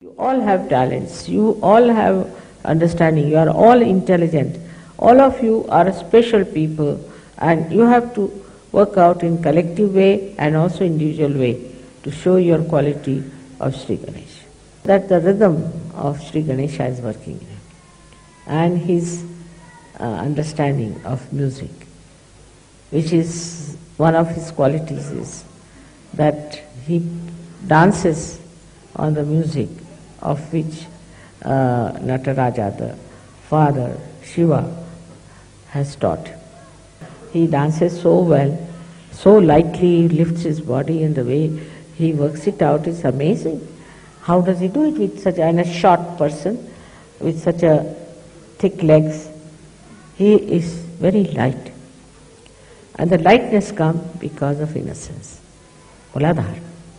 You all have talents, you all have understanding, you are all intelligent. All of you are special people and you have to work out in collective way and also individual way to show your quality of Sri Ganesha. That the rhythm of Sri Ganesha is working in him and his understanding of music, which is one of his qualities, is that he dances on the music of which Nataraja, the father, Shiva, has taught. He dances so well, so lightly, he lifts his body, and the way he works it out is amazing. How does he do it with such a short person, with such a thick legs? He is very light. And the lightness comes because of innocence. Muladhar.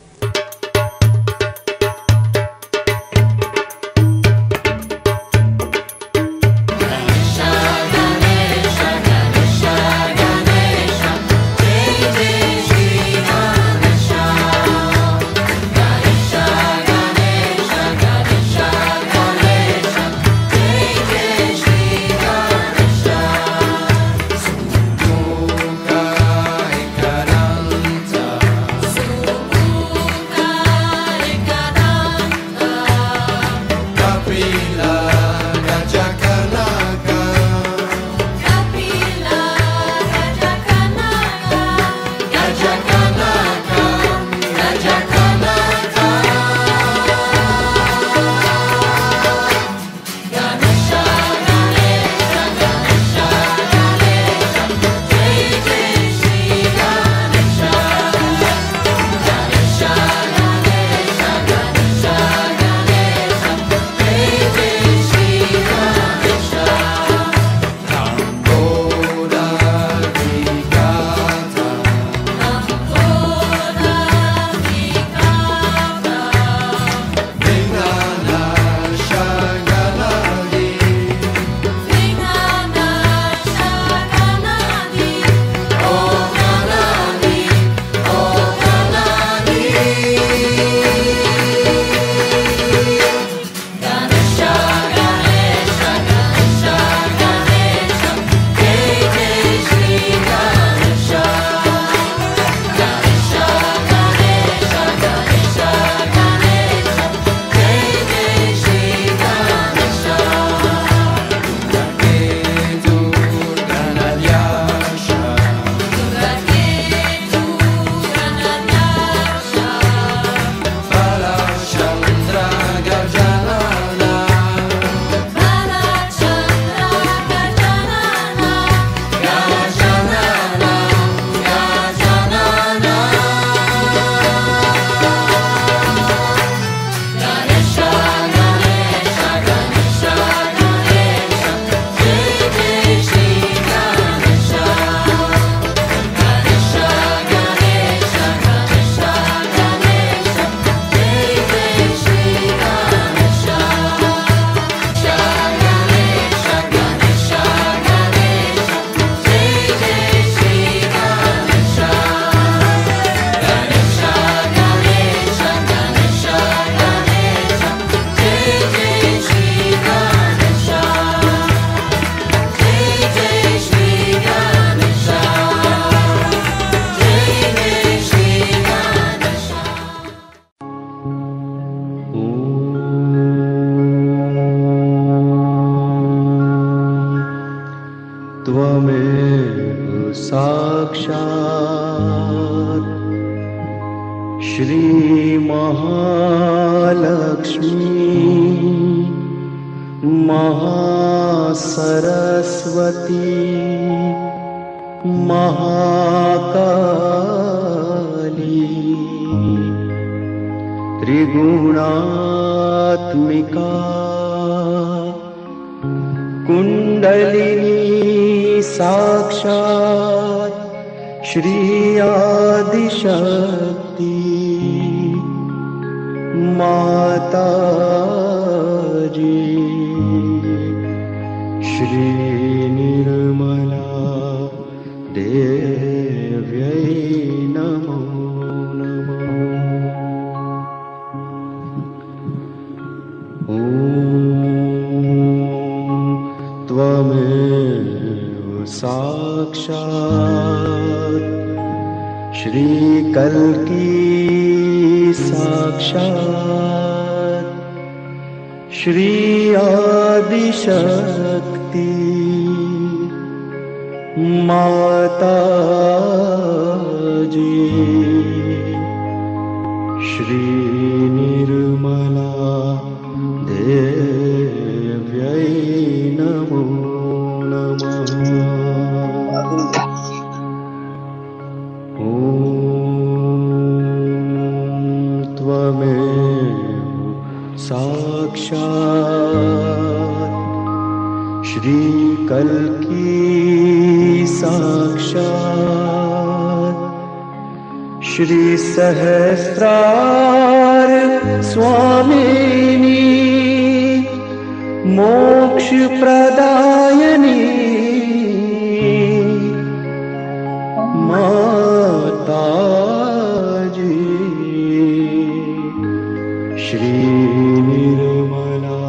त्वमेव साक्षात् श्री महालक्ष्मी महासरस्वती महाकाली त्रिगुणात्मिका कुंडलिनी साक्षात् श्री आदिशक्ति माता जी श्री निर्मला देव्यै नमो नमः। साक्षात् श्री कल्की साक्षात् श्री आदिशक्ति माता जी श्री निर्मला देव्यै नमो नमः। ॐ त्वमेव साक्षात् श्री कल्की साक्षात् श्री सहस्रार स्वामिनी मोक्ष प्रदायिनी माता जी श्री निर्मला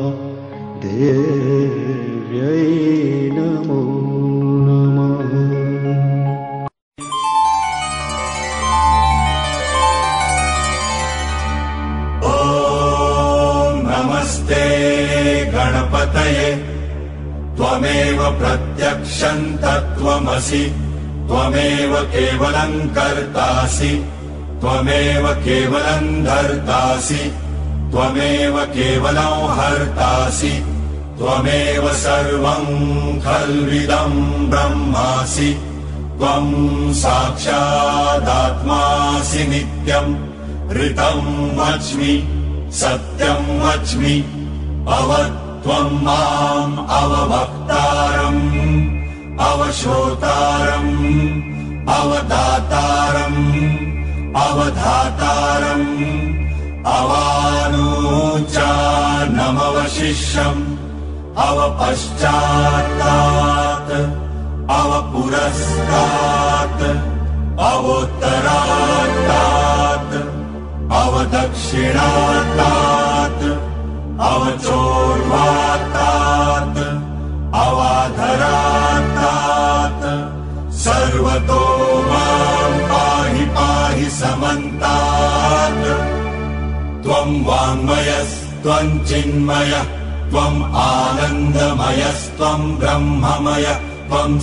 देव्यै नमो नमः। नमस्ते गणपतये त्वमेव प्रत्यक्षं तत्त्वमसि त्वमेव केवलं कर्तासि त्वमेव केवलं धर्तासि त्वमेव केवलं हर्तासि त्वमेव सर्वं खल्विदं ब्रह्मासि त्वं साक्षादात्मासि नित्यं ऋतं वच्मि सत्यं वच्मि अवत्वं माम् अवभक्तारम् अवश्रोतारम् अवदातारम् अवधातारम् अवानूचानमवशिष्यम् अवपश्चात्तात् अवपुरस्तात् अवोत्तरात्तात् अवदक्षिणात्तात् अवचोर्वात्तात् अवाधरात्तात् सर्वतो मां पाहि पाहि समन्तात् त्वं वाङ्मयस्त्वं चिन्मयः त्वं आनन्दमयस्त्वं ब्रह्ममय त्वं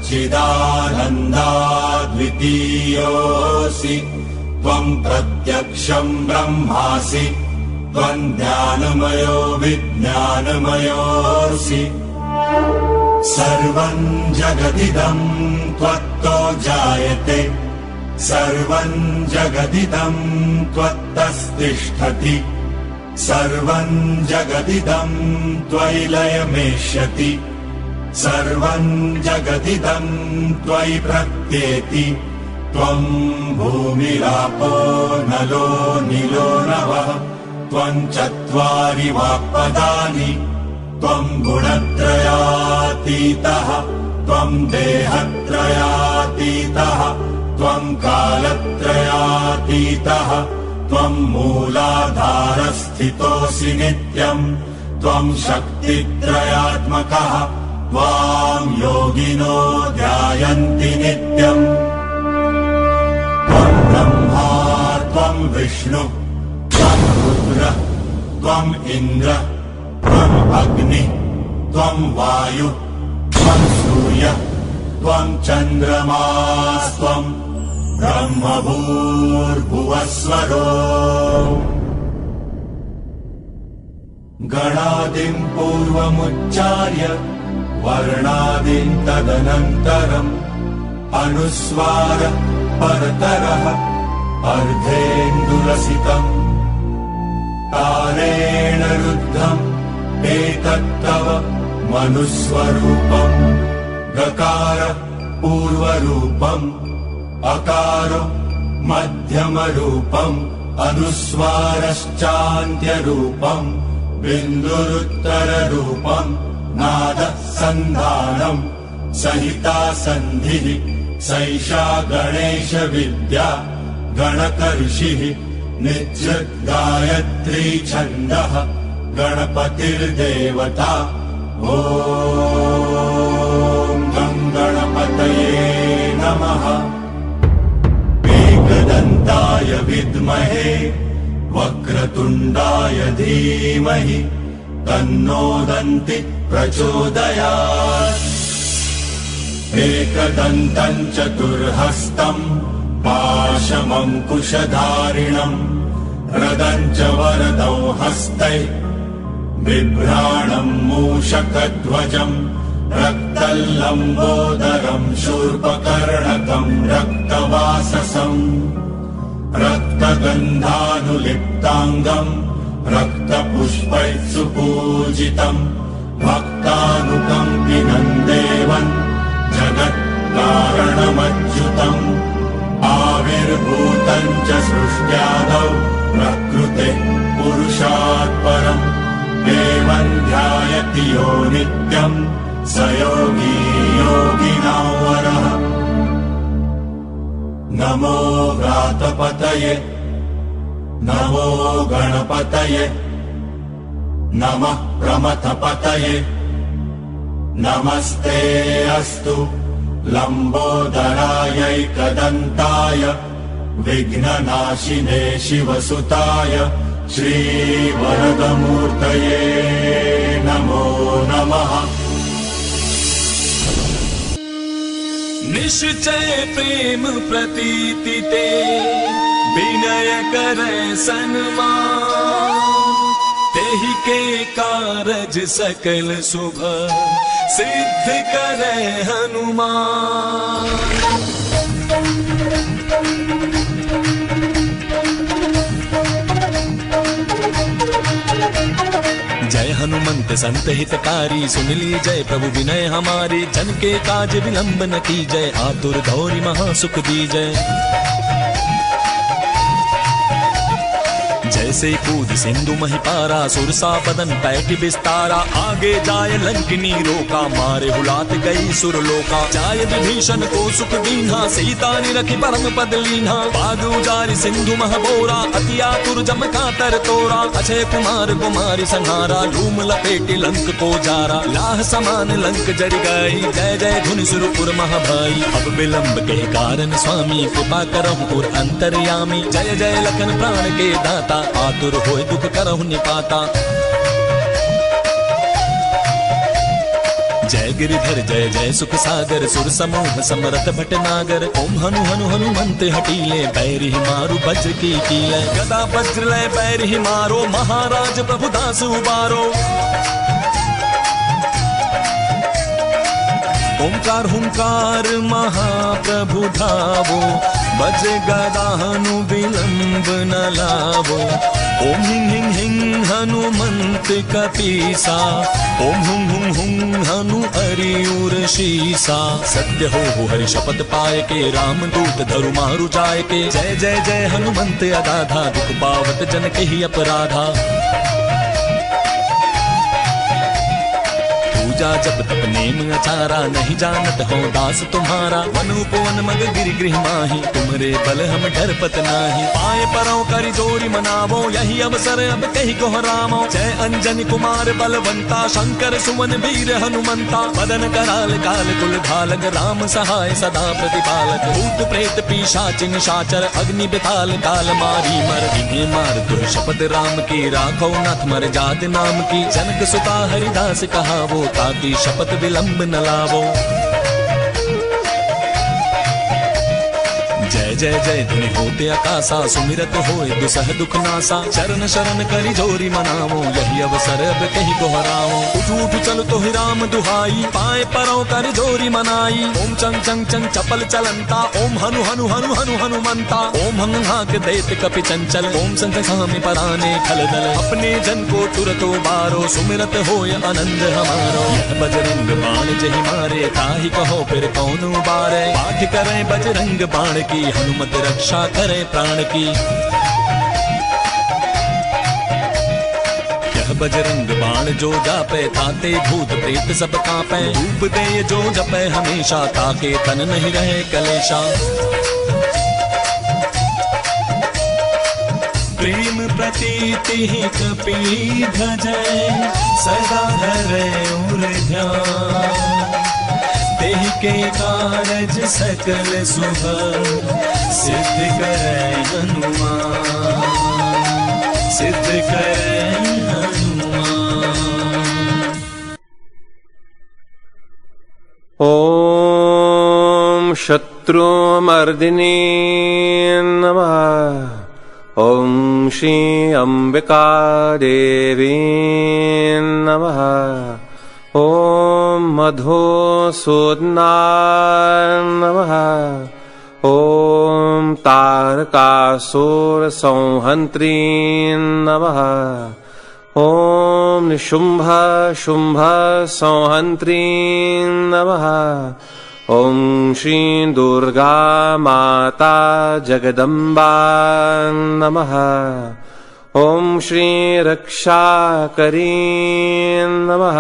सच्चिदानन्दाद्वितीयोऽसि त्वं प्रत्यक्षं ब्रह्मासि त्वं ज्ञानमयो विज्ञानमयोऽसि सर्वं जगदिदं त्वत्तो जायते सर्वं जगदिदं त्वत्तस्तिष्ठति सर्वं जगदिदं त्वयि लयमेष्यति सर्वं जगदिदं त्वयि प्रत्येति त्वं भूमिरापो नलो नीलो नभः त्वं चत्वारि वाक्पदानि त्वं गुणत्रयातीतः त्वं देहत्रयातीतः त्वं कालत्रयातीतः त्वं मूलाधारस्थितोऽसि नित्यम् त्वं शक्तित्रयात्मकः त्वां योगिनो ध्यायन्ति नित्यम् त्वं ब्रह्मा त्वं विष्णु त्वं रुद्र त्वं इन्द्र त्वं अग्नि त्वं वायु त्वं सूर्य त्वं चन्द्रमास्त्वं ब्रह्मभूर्भुवस्वरो गणादिं पूर्वमुच्चार्य वर्णादिं तदनन्तरम् अनुस्वार परतरः अर्धेन्दुरसितम् तारेण रुद्धम् एतत्तव मनुस्वरूपम् गकार पूर्वरूपम् अकार मध्यमरूपम् अनुस्वारश्चान्त्यरूपम् बिन्दुरुत्तररूपम् नादः सन्धानम् सहिता सन्धिः सैषा गणेश विद्या गणकर्षिः निजृत् गायत्री छन्दः गणपतिर्देवता ॐ गं गणपतये नमः। एकदन्ताय विद्महे वक्रतुण्डाय धीमहि तन्नो दन्ति प्रचोदयात्। एकदन्तं चतुर्हस्तम् पाशमङ्कुशधारिणम् रदं च वरदौ हस्तै बिभ्राणम् मूषकध्वजम् रक्तल्लम्बोदरम् शूर्पकर्णकम् रक्तवाससम् रक्तगन्धानुलिप्ताङ्गम् रक्तपुष्पैः सुपूजितम् भक्तानुकम्पिनम् देवम् जगत्कारणमच्युतम् आविर्भूतम् च सृष्ट्यादौ प्रकृतेः पुरुषात् परम् देवम् ध्यायति यो नित्यम् स योगी योगिनां वरः। नमो व्रातपतये नमो गणपतये नमः प्रमथपतये नमस्ते अस्तु लम्बोदरायैकदन्ताय विघ्ननाशिने शिवसुताय श्रीवरदमूर्तये नमो नमः। निश्चय प्रेम प्रतीति ते विनय करे सन्मान तेहि के कारज सकल शुभ सिद्ध करे हनुमान। जय हनुमंत संत हितकारी सुन ली जय प्रभु विनय हमारी जन के काज विलंब न की जय आतुर गौरी महासुख दी जय। जैसे कूद सिंधु महिपारा सुरसा बदन पैठ बिस्तारा आगे जाय लंकिनी रोका मारे हुलात गई सुरलोका। जाय विभीषण को सुख दीन्हा सीता निरखी परम पद लीन्हा बाग उजारि सिंधु महबोरा अति आतुर जम का तर तोरा। अक्षय कुमार कुमारी संहारा लूम लपेटी लंक को जारा लाह समान लंक जरि गई जय जय धुनि सुरपुर महाभाई। अब विलंब के कारण स्वामी कृपा करहु और अंतर्यामी जय जय लखन प्राण के दाता आतुर होय दुख करहु निपाता। जय गिरिधर जय जय सुख सागर सुर समूह समरथ भटनागर ओम हनु हनु हनुमंत हटीले बैर ही मारू वज्र की कीले गदा वज्र लय बैर ही मारो महाराज प्रभु दास उबारो। ओंकार हुंकार महाप्रभु धावो बज गदाहनु विलंब न लावो। ओम हिं हिं हिं हनुमंत कपीसा ओम हुं हुं हुं हनु अरियुर शीसा। सत्य हो हरि शपथ पाए के राम दूत धरु मारु जाय के जय जय जय हनुमंत अगाधा दुख पावत जन के ही अपराधा। पूजा जब तप नेम अचारा नहीं जानत हो दास तुम्हारा। वन उपवन मग गिरि गृह माही तुमरे बल हम डरपत नाही। पाए परों करि जोरी मनावो यही अवसर अब कही को हरामो। जय अंजनी कुमार बलवंता शंकर सुमन वीर हनुमंता। मदन कराल काल कुल धालक राम सहाय सदा प्रतिपालक। भूत प्रेत पिशाच निशाचर अग्नि बिताल काल मारी मर। इन्हें मार दो शपथ राम की राखो नाथ मर जात नाम की। जनक सुता हरिदास कहावो ताकि शपथ विलंब न लावो। जय जय जय धुनि होते आकाशा सुमिरत होए दुसह दुख नासा। चरण शरण करि जोरी मनावो यही अवसर अब कहीं को हराओ। उठ उठ चल तो ही राम दुहाई पाए परों करि जोरी मनाई। ओम चंग चंग चंग चपल चलंता ओम हनु हनु हनु हनु हनुमंता। ओम हंग हाक देत कपि चंचल ओम संग सामि पराने खल दल। अपने जन को तुरतो बारो सुमिरत होय आनंद हमारो। यह बजरंग बाण जहि मारे ताहि कहो फिर कौन उबारे। पाठ करे बजरंग बाण की हनुमत रक्षा करे प्राण की। यह बजरंग बाण जो जापे ताते भूत प्रेत सब कांपे। धूप दे जो जपे हमेशा ताके तन नहीं रहे कलेशा। प्रेम प्रतीति ही कपीध जय सदा धरे उर ध्यान। ते एहि के कारज सकल शुभ सिद्ध करे हनुमान, सिद्ध करे हनुमान। ओम शत्रुमर्दिनी नमः। ओम श्री अंबिका देवी नमः। ओम मधुसूदनाय नमः। ओम तारकासुर संहन्त्री नमः। ओम निशुंभ शुंभ संहन्त्री नमः। ओम श्री दुर्गा माता जगदम्बा नमः। ओम श्री रक्षाकरी नमः।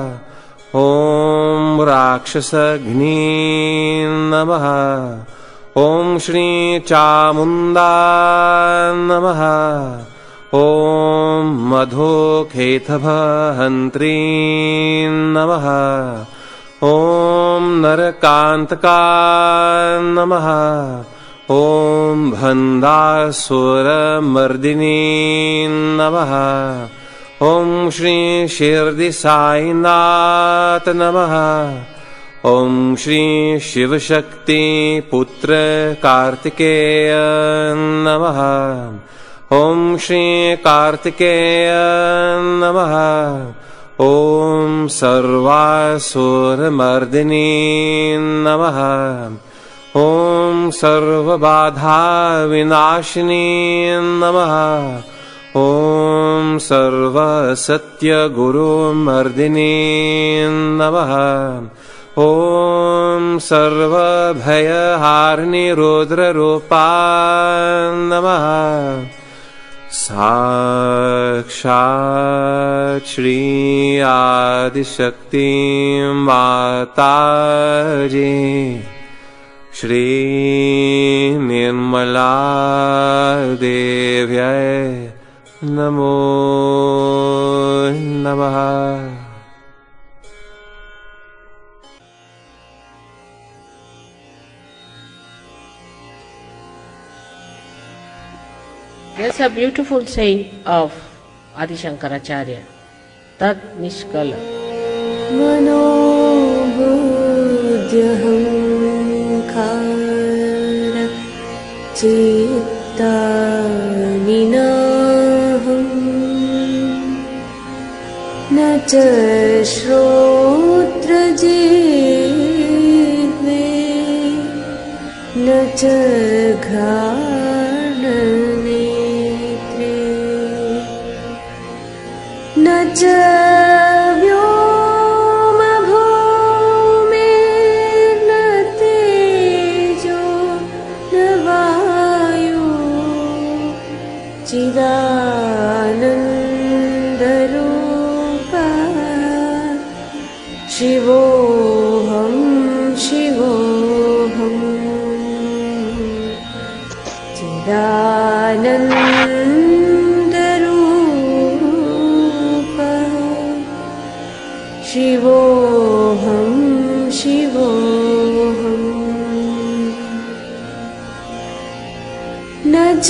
ओम राक्षसघ्नी नमः। ओम श्री चामुंडा नमः। ओम मधुकेतभहन्त्री नमः। ओम नरकांतका नमः। ओम भंडासुरमर्दिनी नमः। ओम श्री शिरडी साईनाथ नमः। ओम श्री शिवशक्ति पुत्र कार्तिकेय नमः। ओम श्री कार्तिकेय नमः। ओम सर्वासुरमर्दिनी नमः। ओम सर्वबाधा विनाशिनी नमः। ओम सर्वसत्यगुरुमर्दिनी नमः। ओम सर्वभयहारिणी रुद्ररूपा नमः। साक्षात् श्री आदिशक्ति माताजी श्री निर्मला देव्यै नमो नमः। There's a beautiful saying of Adi Shankaracharya, Tat Nishkala. Manobuddhyahankara citta ninaham na ca shrotra jihve na ca ghana न च व्योमभूमिर्न तेजो न वायु चिदानन्दरूपः शिवोऽहं शिवोऽहं शिवोऽहं शिवोऽहं न च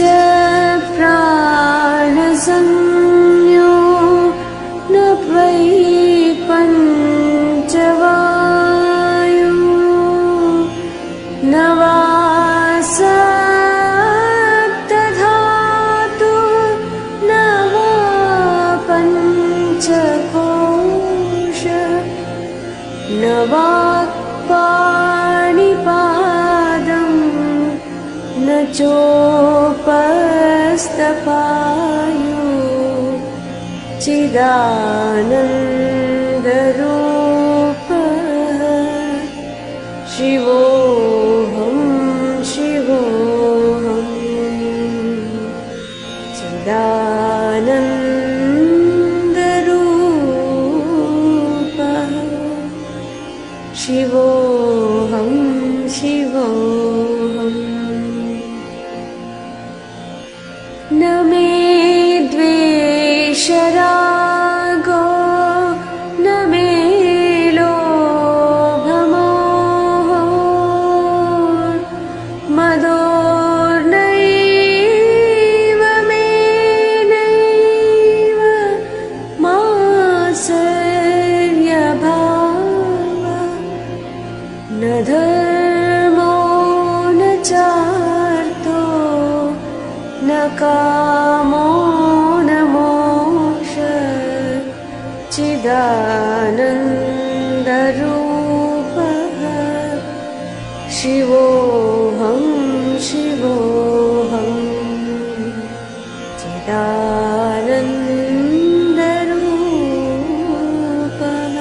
प्राणसंज्ञो न वै पञ्चवायु न वा सप्तधातु न वा पञ्चकोश न वाक्पाणिपादं न चोपस्थपायु चिदानन्दरूपः शिवोऽहं शिवोऽहं चिदानन्दरूपः शिवोऽहं शिवोऽहम् न मे द्वेषरागो न मे लोभमोह नमो नमोष चिदानन्दरूपः शिवोऽहं शिवोऽहं चिदानन्दरूपः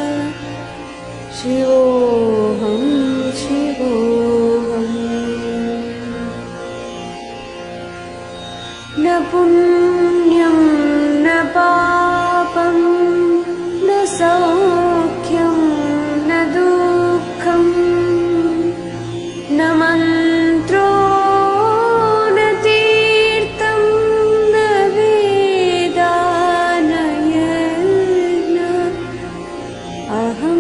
शिवोऽहं शिवोऽहम् न पुण्यं न पापं न सौख्यं न दुःखं न मन्त्रो न तीर्थं न वेदा न यज्ञ अहं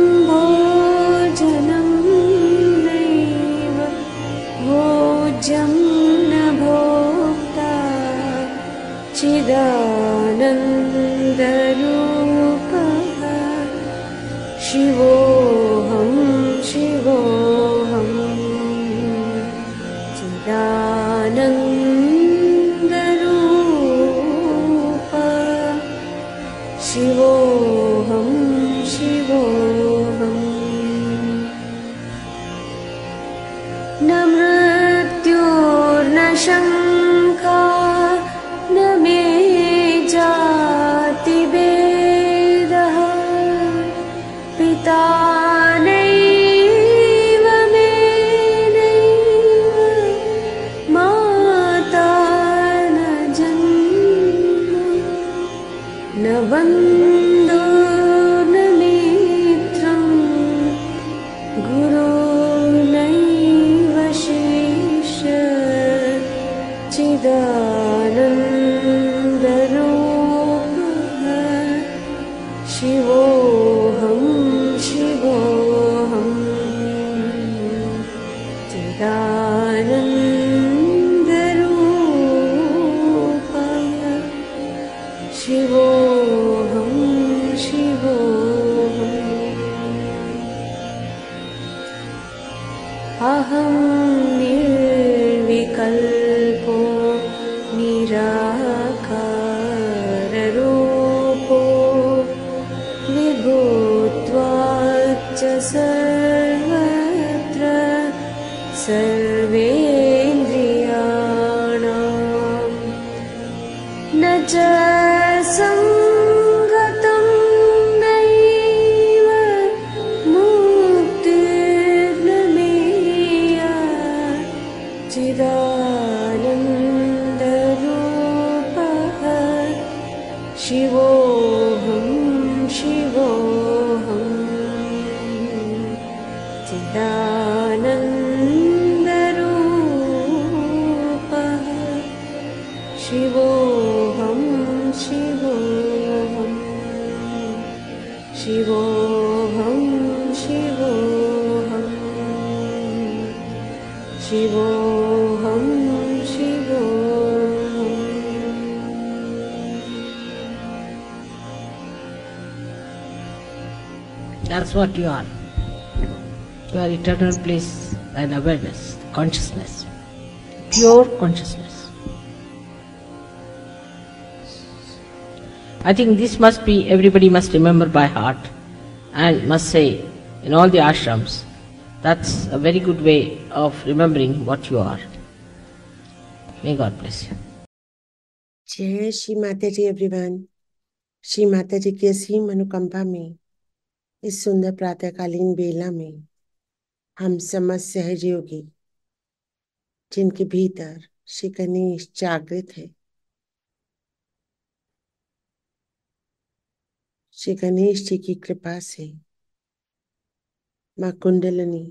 भोजनं नैव भोज्यं न भोक्ता चिदानन्दरूपः शिवोऽहं शिवोऽहं चिदानन्दरूपः शिवोऽहं शिवोऽहम् न मृत्युर्न शङ्का न मे जातिभेदः पिता नैव मे नैव माता न जन्म न बन्धो न मित्रं गुरुर्नैव शिष्य चिदानन्दरूपः शिवोऽहं शिवोऽहं चिदानन्दरूपः शिवोऽहं शिवोऽहम् अहं निर्विकल्पो निराकाररूपो विभूत्वाच्च सर्वत्र सर्वेन्द्रियाणां न च सङ्गतं नैव मुक्तिर्न मेया चिदानन्दरूपः शिवोऽहं शिवोऽहं चिदानन्दरूपः शिवोऽहं शिवोऽहं शिवोऽहं शिवोऽहं शिवोऽहं शिवोऽहम् That's what you are. You are eternal bliss and awareness, consciousness, pure consciousness. I think this must be, everybody must remember by heart and must say in all the ashrams. That's a very good way of remembering what you are. May God bless you. जय श्री माता जी everyone. Shri Mata जी की असीम अनुकंपा में इस सुंदर प्रातःकालीन बेला में हम समस्त सहयोगी जिनके भीतर श्री गणेश जागृत है, श्री गणेश जी की कृपा से माँ कुंडलिनी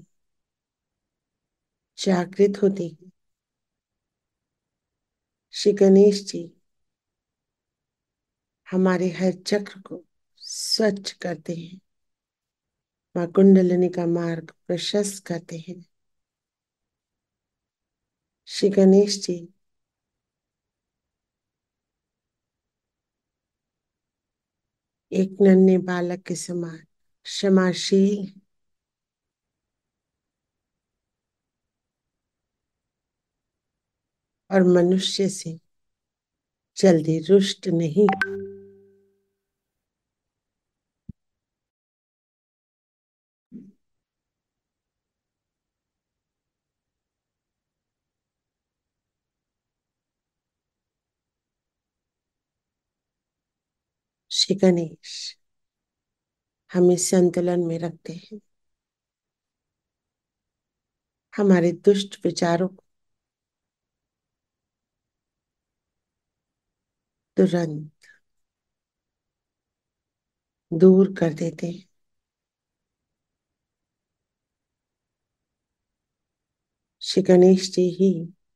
जागृत होती है। श्री गणेश जी हमारे हर चक्र को स्वच्छ करते हैं, माँ कुंडलिनी का मार्ग प्रशस्त करते हैं। श्री गणेश जी एक नन्हे बालक के समान क्षमाशील और मनुष्य से जल्दी रुष्ट नहीं। श्री गणेश हमें संतुलन में रखते हैं, हमारे दुष्ट विचारों को तुरंत दूर कर देते हैं। श्री गणेश जी ही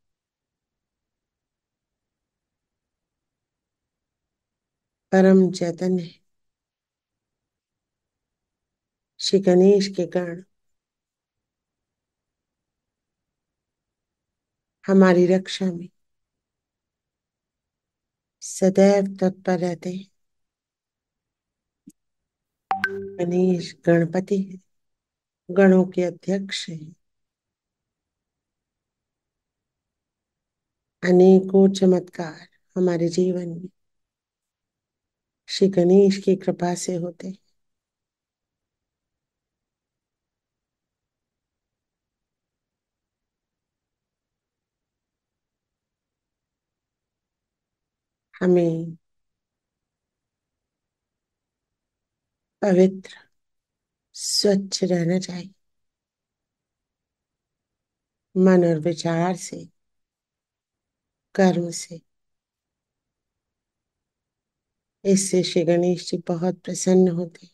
परम चैतन्य है। श्री गणेश के गण हमारी रक्षा में सदैव तत्पर रहते हैं। गणेश गणपति है, गणों के अध्यक्ष हैं। अनेकों चमत्कार हमारे जीवन में श्री गणेश की कृपा से होते हैं। हमें पवित्र स्वच्छ रहना चाहिए, मन और विचार से, कर्म से। इससे श्री गणेश जी बहुत प्रसन्न होते हैं।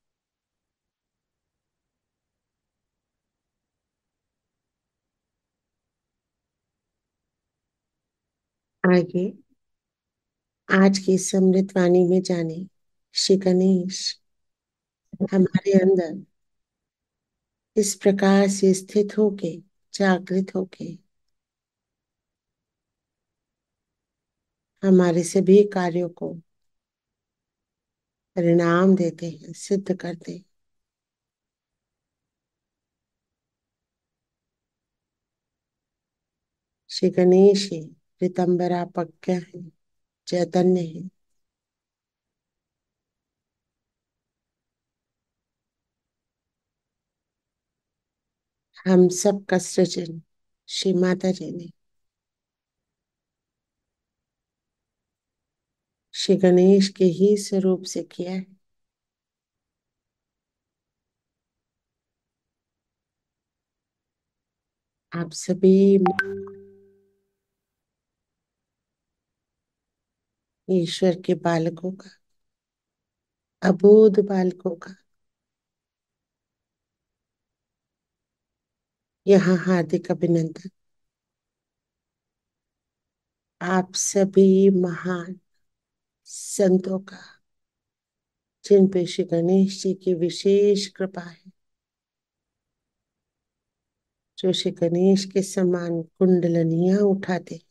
आगे आज की समृद्ध वाणी में जाने श्री गणेश हमारे अंदर इस प्रकार से स्थित होके, जागृत होके हमारे सभी कार्यों को परिणाम देते हैं, सिद्ध करते हैं। श्री गणेश ही ऋतंबरा पज्ञ है, चैतन्य है। हम सब का सृजन श्री माता जी ने श्री गणेश के ही स्वरूप से किया है। आप सभी ईश्वर के बालकों का, अबोध बालकों का यहाँ हार्दिक अभिनंदन। आप सभी महान संतों का, जिन पे श्री गणेश जी की विशेष कृपा है, जो श्री गणेश के समान कुंडलनियां उठाते।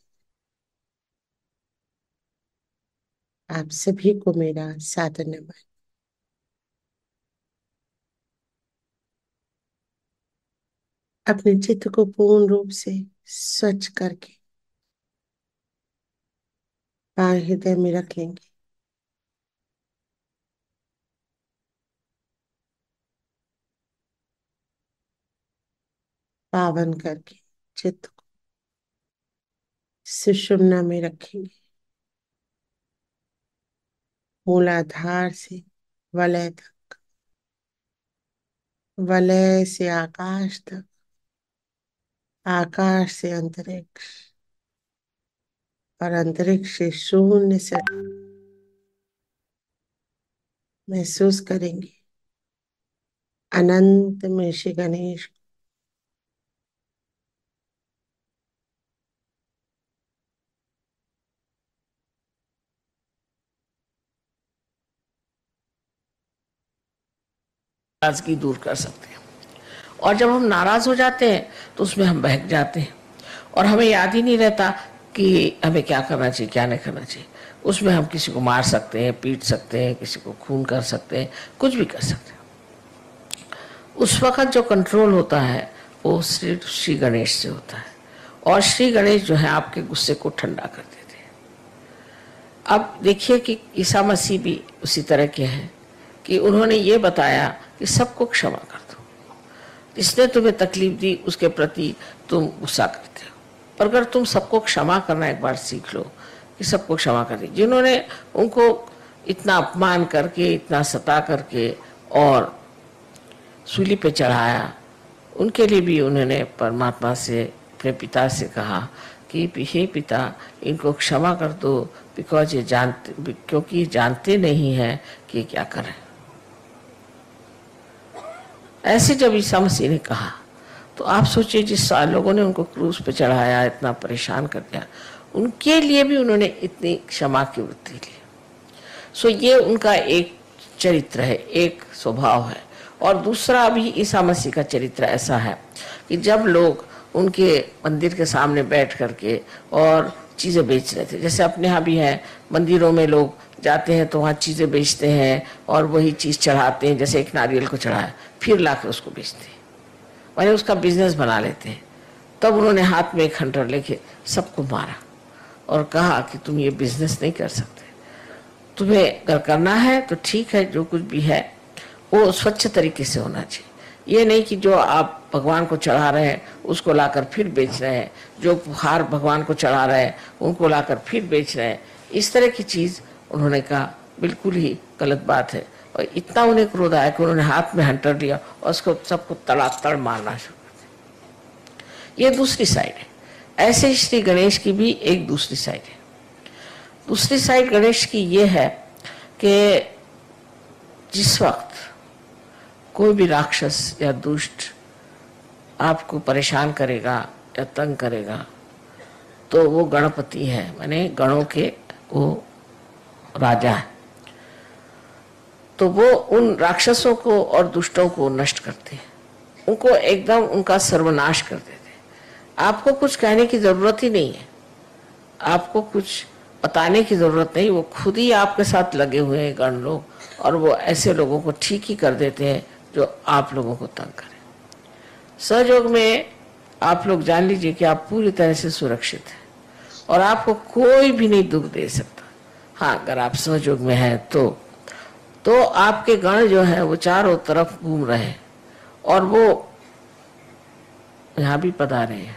आप सभी को मेरा सादर नमन। अपने चित्त को पूर्ण रूप से स्वच्छ करके बाएं हृदय में रख लेंगे। पावन करके चित्त को सुषुम्ना में रखेंगे। मूलाधार से वलय तक, वलय से आकाश तक, आकाश से अंतरिक्ष और अंतरिक्ष से शून्य से महसूस करेंगे। अनंत में श्री गणेश नाराजगी दूर कर सकते हैं। और जब हम नाराज हो जाते हैं तो उसमें हम बहक जाते हैं और हमें याद ही नहीं रहता कि हमें क्या करना चाहिए, क्या नहीं करना चाहिए। उसमें हम किसी को मार सकते हैं, पीट सकते हैं, किसी को खून कर सकते हैं, कुछ भी कर सकते हैं। उस वक्त जो कंट्रोल होता है वो सिर्फ श्री गणेश से होता है। और श्री गणेश जो है आपके गुस्से को ठंडा कर देते हैं। अब देखिए कि ईसा मसीह भी उसी तरह के हैं कि उन्होंने ये बताया कि सबको क्षमा कर दो, जिसने तुम्हें तकलीफ दी उसके प्रति तुम गुस्सा करते हो, पर अगर तुम सबको क्षमा करना एक बार सीख लो कि सबको क्षमा कर दी। जिन्होंने उनको इतना अपमान करके, इतना सता करके और सूली पे चढ़ाया, उनके लिए भी उन्होंने परमात्मा से, अपने पिता से कहा कि हे पिता, इनको क्षमा कर दो, क्योंकि ये जानते नहीं हैं कि क्या करें। ऐसे जब ईसा मसीह ने कहा तो आप सोचिए, जिस लोगों ने उनको क्रूस पे चढ़ाया, इतना परेशान कर दिया, उनके लिए भी उन्होंने इतनी क्षमा की वृत्ति ली। सो ये उनका एक चरित्र है, एक स्वभाव है। और दूसरा भी ईसा मसीह का चरित्र ऐसा है कि जब लोग उनके मंदिर के सामने बैठ करके और चीज़ें बेच रहे थे, जैसे अपने यहाँ भी है, मंदिरों में लोग जाते हैं तो वहाँ चीज़ें बेचते हैं और वही चीज़ चढ़ाते हैं, जैसे एक नारियल को चढ़ाया फिर ला कर उसको बेचते हैं, माने उसका बिजनेस बना लेते हैं। तब उन्होंने हाथ में एक खंडर लेके सबको मारा और कहा कि तुम ये बिजनेस नहीं कर सकते, तुम्हें अगर करना है तो ठीक है, जो कुछ भी है वो स्वच्छ तरीके से होना चाहिए। ये नहीं कि जो आप भगवान को चढ़ा रहे हैं उसको लाकर फिर बेच रहे हैं, जो हार भगवान को चढ़ा रहे हैं उनको लाकर फिर बेच रहे हैं। इस तरह की चीज़ उन्होंने कहा बिल्कुल ही गलत बात है। और इतना उन्हें क्रोध आया कि उन्होंने हाथ में हंटर लिया और उसको सबको तड़ातड़ मारना शुरू कर दिया। ये दूसरी साइड है। ऐसे ही श्री गणेश की भी एक दूसरी साइड है। दूसरी साइड गणेश की ये है कि जिस वक्त कोई भी राक्षस या दुष्ट आपको परेशान करेगा या तंग करेगा तो वो गणपति है, माने गणों के वो राजा है, तो वो उन राक्षसों को और दुष्टों को नष्ट करते हैं, उनको एकदम उनका सर्वनाश कर देते हैं। आपको कुछ कहने की जरूरत ही नहीं है, आपको कुछ बताने की जरूरत नहीं, वो खुद ही आपके साथ लगे हुए हैं गण लोग, और वो ऐसे लोगों को ठीक ही कर देते हैं जो आप लोगों को तंग करें। सहयोग में आप लोग जान लीजिए कि आप पूरी तरह से सुरक्षित हैं और आपको कोई भी नहीं दुख दे सकता। हाँ, अगर आप सहयोग में हैं तो आपके गण जो है वो चारों तरफ घूम रहे हैं और वो यहाँ भी पधारे हैं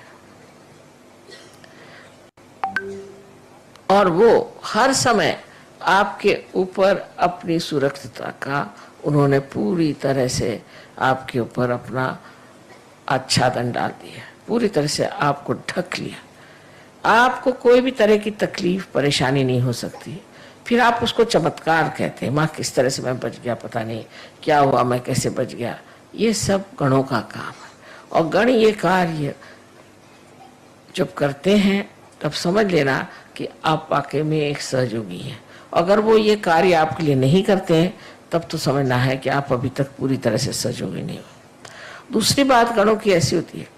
और वो हर समय आपके ऊपर अपनी सुरक्षितता का उन्होंने पूरी तरह से आपके ऊपर अपना आच्छादन डाल दिया, पूरी तरह से आपको ढक लिया। आपको कोई भी तरह की तकलीफ परेशानी नहीं हो सकती। फिर आप उसको चमत्कार कहते हैं, माँ किस तरह से मैं बच गया, पता नहीं क्या हुआ, मैं कैसे बच गया। ये सब गणों का काम है और गण ये कार्य जब करते हैं तब समझ लेना कि आप वाकई में एक सहयोगी हैं। अगर वो ये कार्य आपके लिए नहीं करते हैं तब तो समझना है कि आप अभी तक पूरी तरह से सहयोगी नहीं हो। दूसरी बात गणों की ऐसी होती है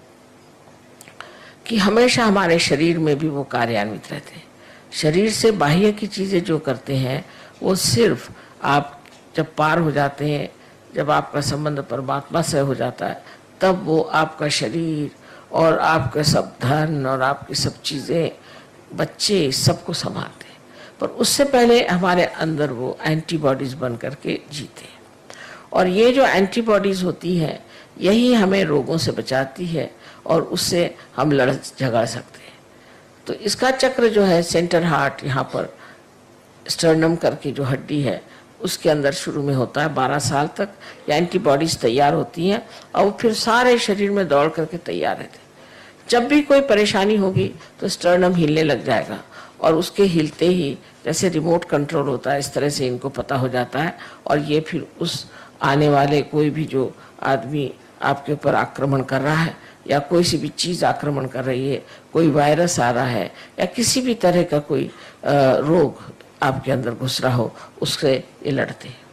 कि हमेशा हमारे शरीर में भी वो कार्यान्वित रहते हैं। शरीर से बाह्य की चीज़ें जो करते हैं वो सिर्फ आप जब पार हो जाते हैं, जब आपका संबंध परमात्मा से हो जाता है, तब वो आपका शरीर और आपका सब धन और आपकी सब चीज़ें, बच्चे, सबको संभालते हैं। पर उससे पहले हमारे अंदर वो एंटीबॉडीज बन करके जीते हैं और ये जो एंटीबॉडीज होती हैं यही हमें रोगों से बचाती है और उससे हम लड़ झगड़ सकते हैं। तो इसका चक्र जो है सेंटर हार्ट, यहाँ पर स्टर्नम करके जो हड्डी है उसके अंदर शुरू में होता है। 12 साल तक ये एंटीबॉडीज तैयार होती हैं और फिर सारे शरीर में दौड़ करके तैयार रहते हैं। जब भी कोई परेशानी होगी तो स्टर्नम हिलने लग जाएगा और उसके हिलते ही जैसे रिमोट कंट्रोल होता है इस तरह से इनको पता हो जाता है और ये फिर उस आने वाले कोई भी जो आदमी आपके ऊपर आक्रमण कर रहा है या कोई सी भी चीज़ आक्रमण कर रही है, कोई वायरस आ रहा है या किसी भी तरह का कोई रोग आपके अंदर घुस रहा हो, उससे ये लड़ते हैं।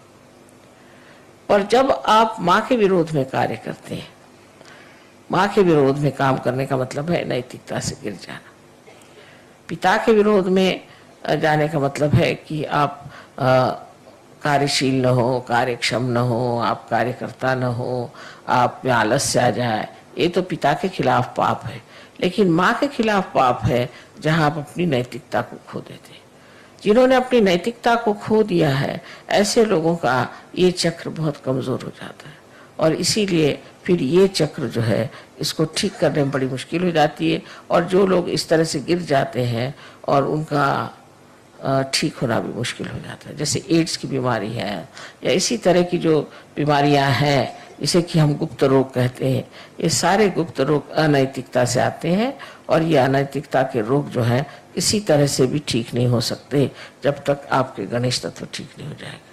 और जब आप माँ के विरोध में कार्य करते हैं, माँ के विरोध में काम करने का मतलब है नैतिकता से गिर जाना। पिता के विरोध में जाने का मतलब है कि आप कार्यशील न हो, कार्यक्षम न हो, आप कार्यकर्ता न हो, आप में आलस्य आ जाए। ये तो पिता के खिलाफ पाप है। लेकिन माँ के खिलाफ पाप है जहाँ आप अपनी नैतिकता को खो देते हैं, जिन्होंने अपनी नैतिकता को खो दिया है, ऐसे लोगों का ये चक्र बहुत कमजोर हो जाता है और इसीलिए फिर ये चक्र जो है इसको ठीक करने में बड़ी मुश्किल हो जाती है। और जो लोग इस तरह से गिर जाते हैं और उनका ठीक होना भी मुश्किल हो जाता है, जैसे एड्स की बीमारी है या इसी तरह की जो बीमारियां हैं जिसे कि हम गुप्त रोग कहते हैं, ये सारे गुप्त रोग अनैतिकता से आते हैं और ये अनैतिकता के रोग जो है किसी तरह से भी ठीक नहीं हो सकते जब तक आपके गणेश तत्व ठीक नहीं हो जाएगा।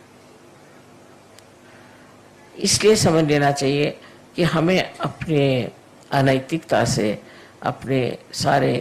इसलिए समझ लेना चाहिए कि हमें अपने अनैतिकता से अपने सारे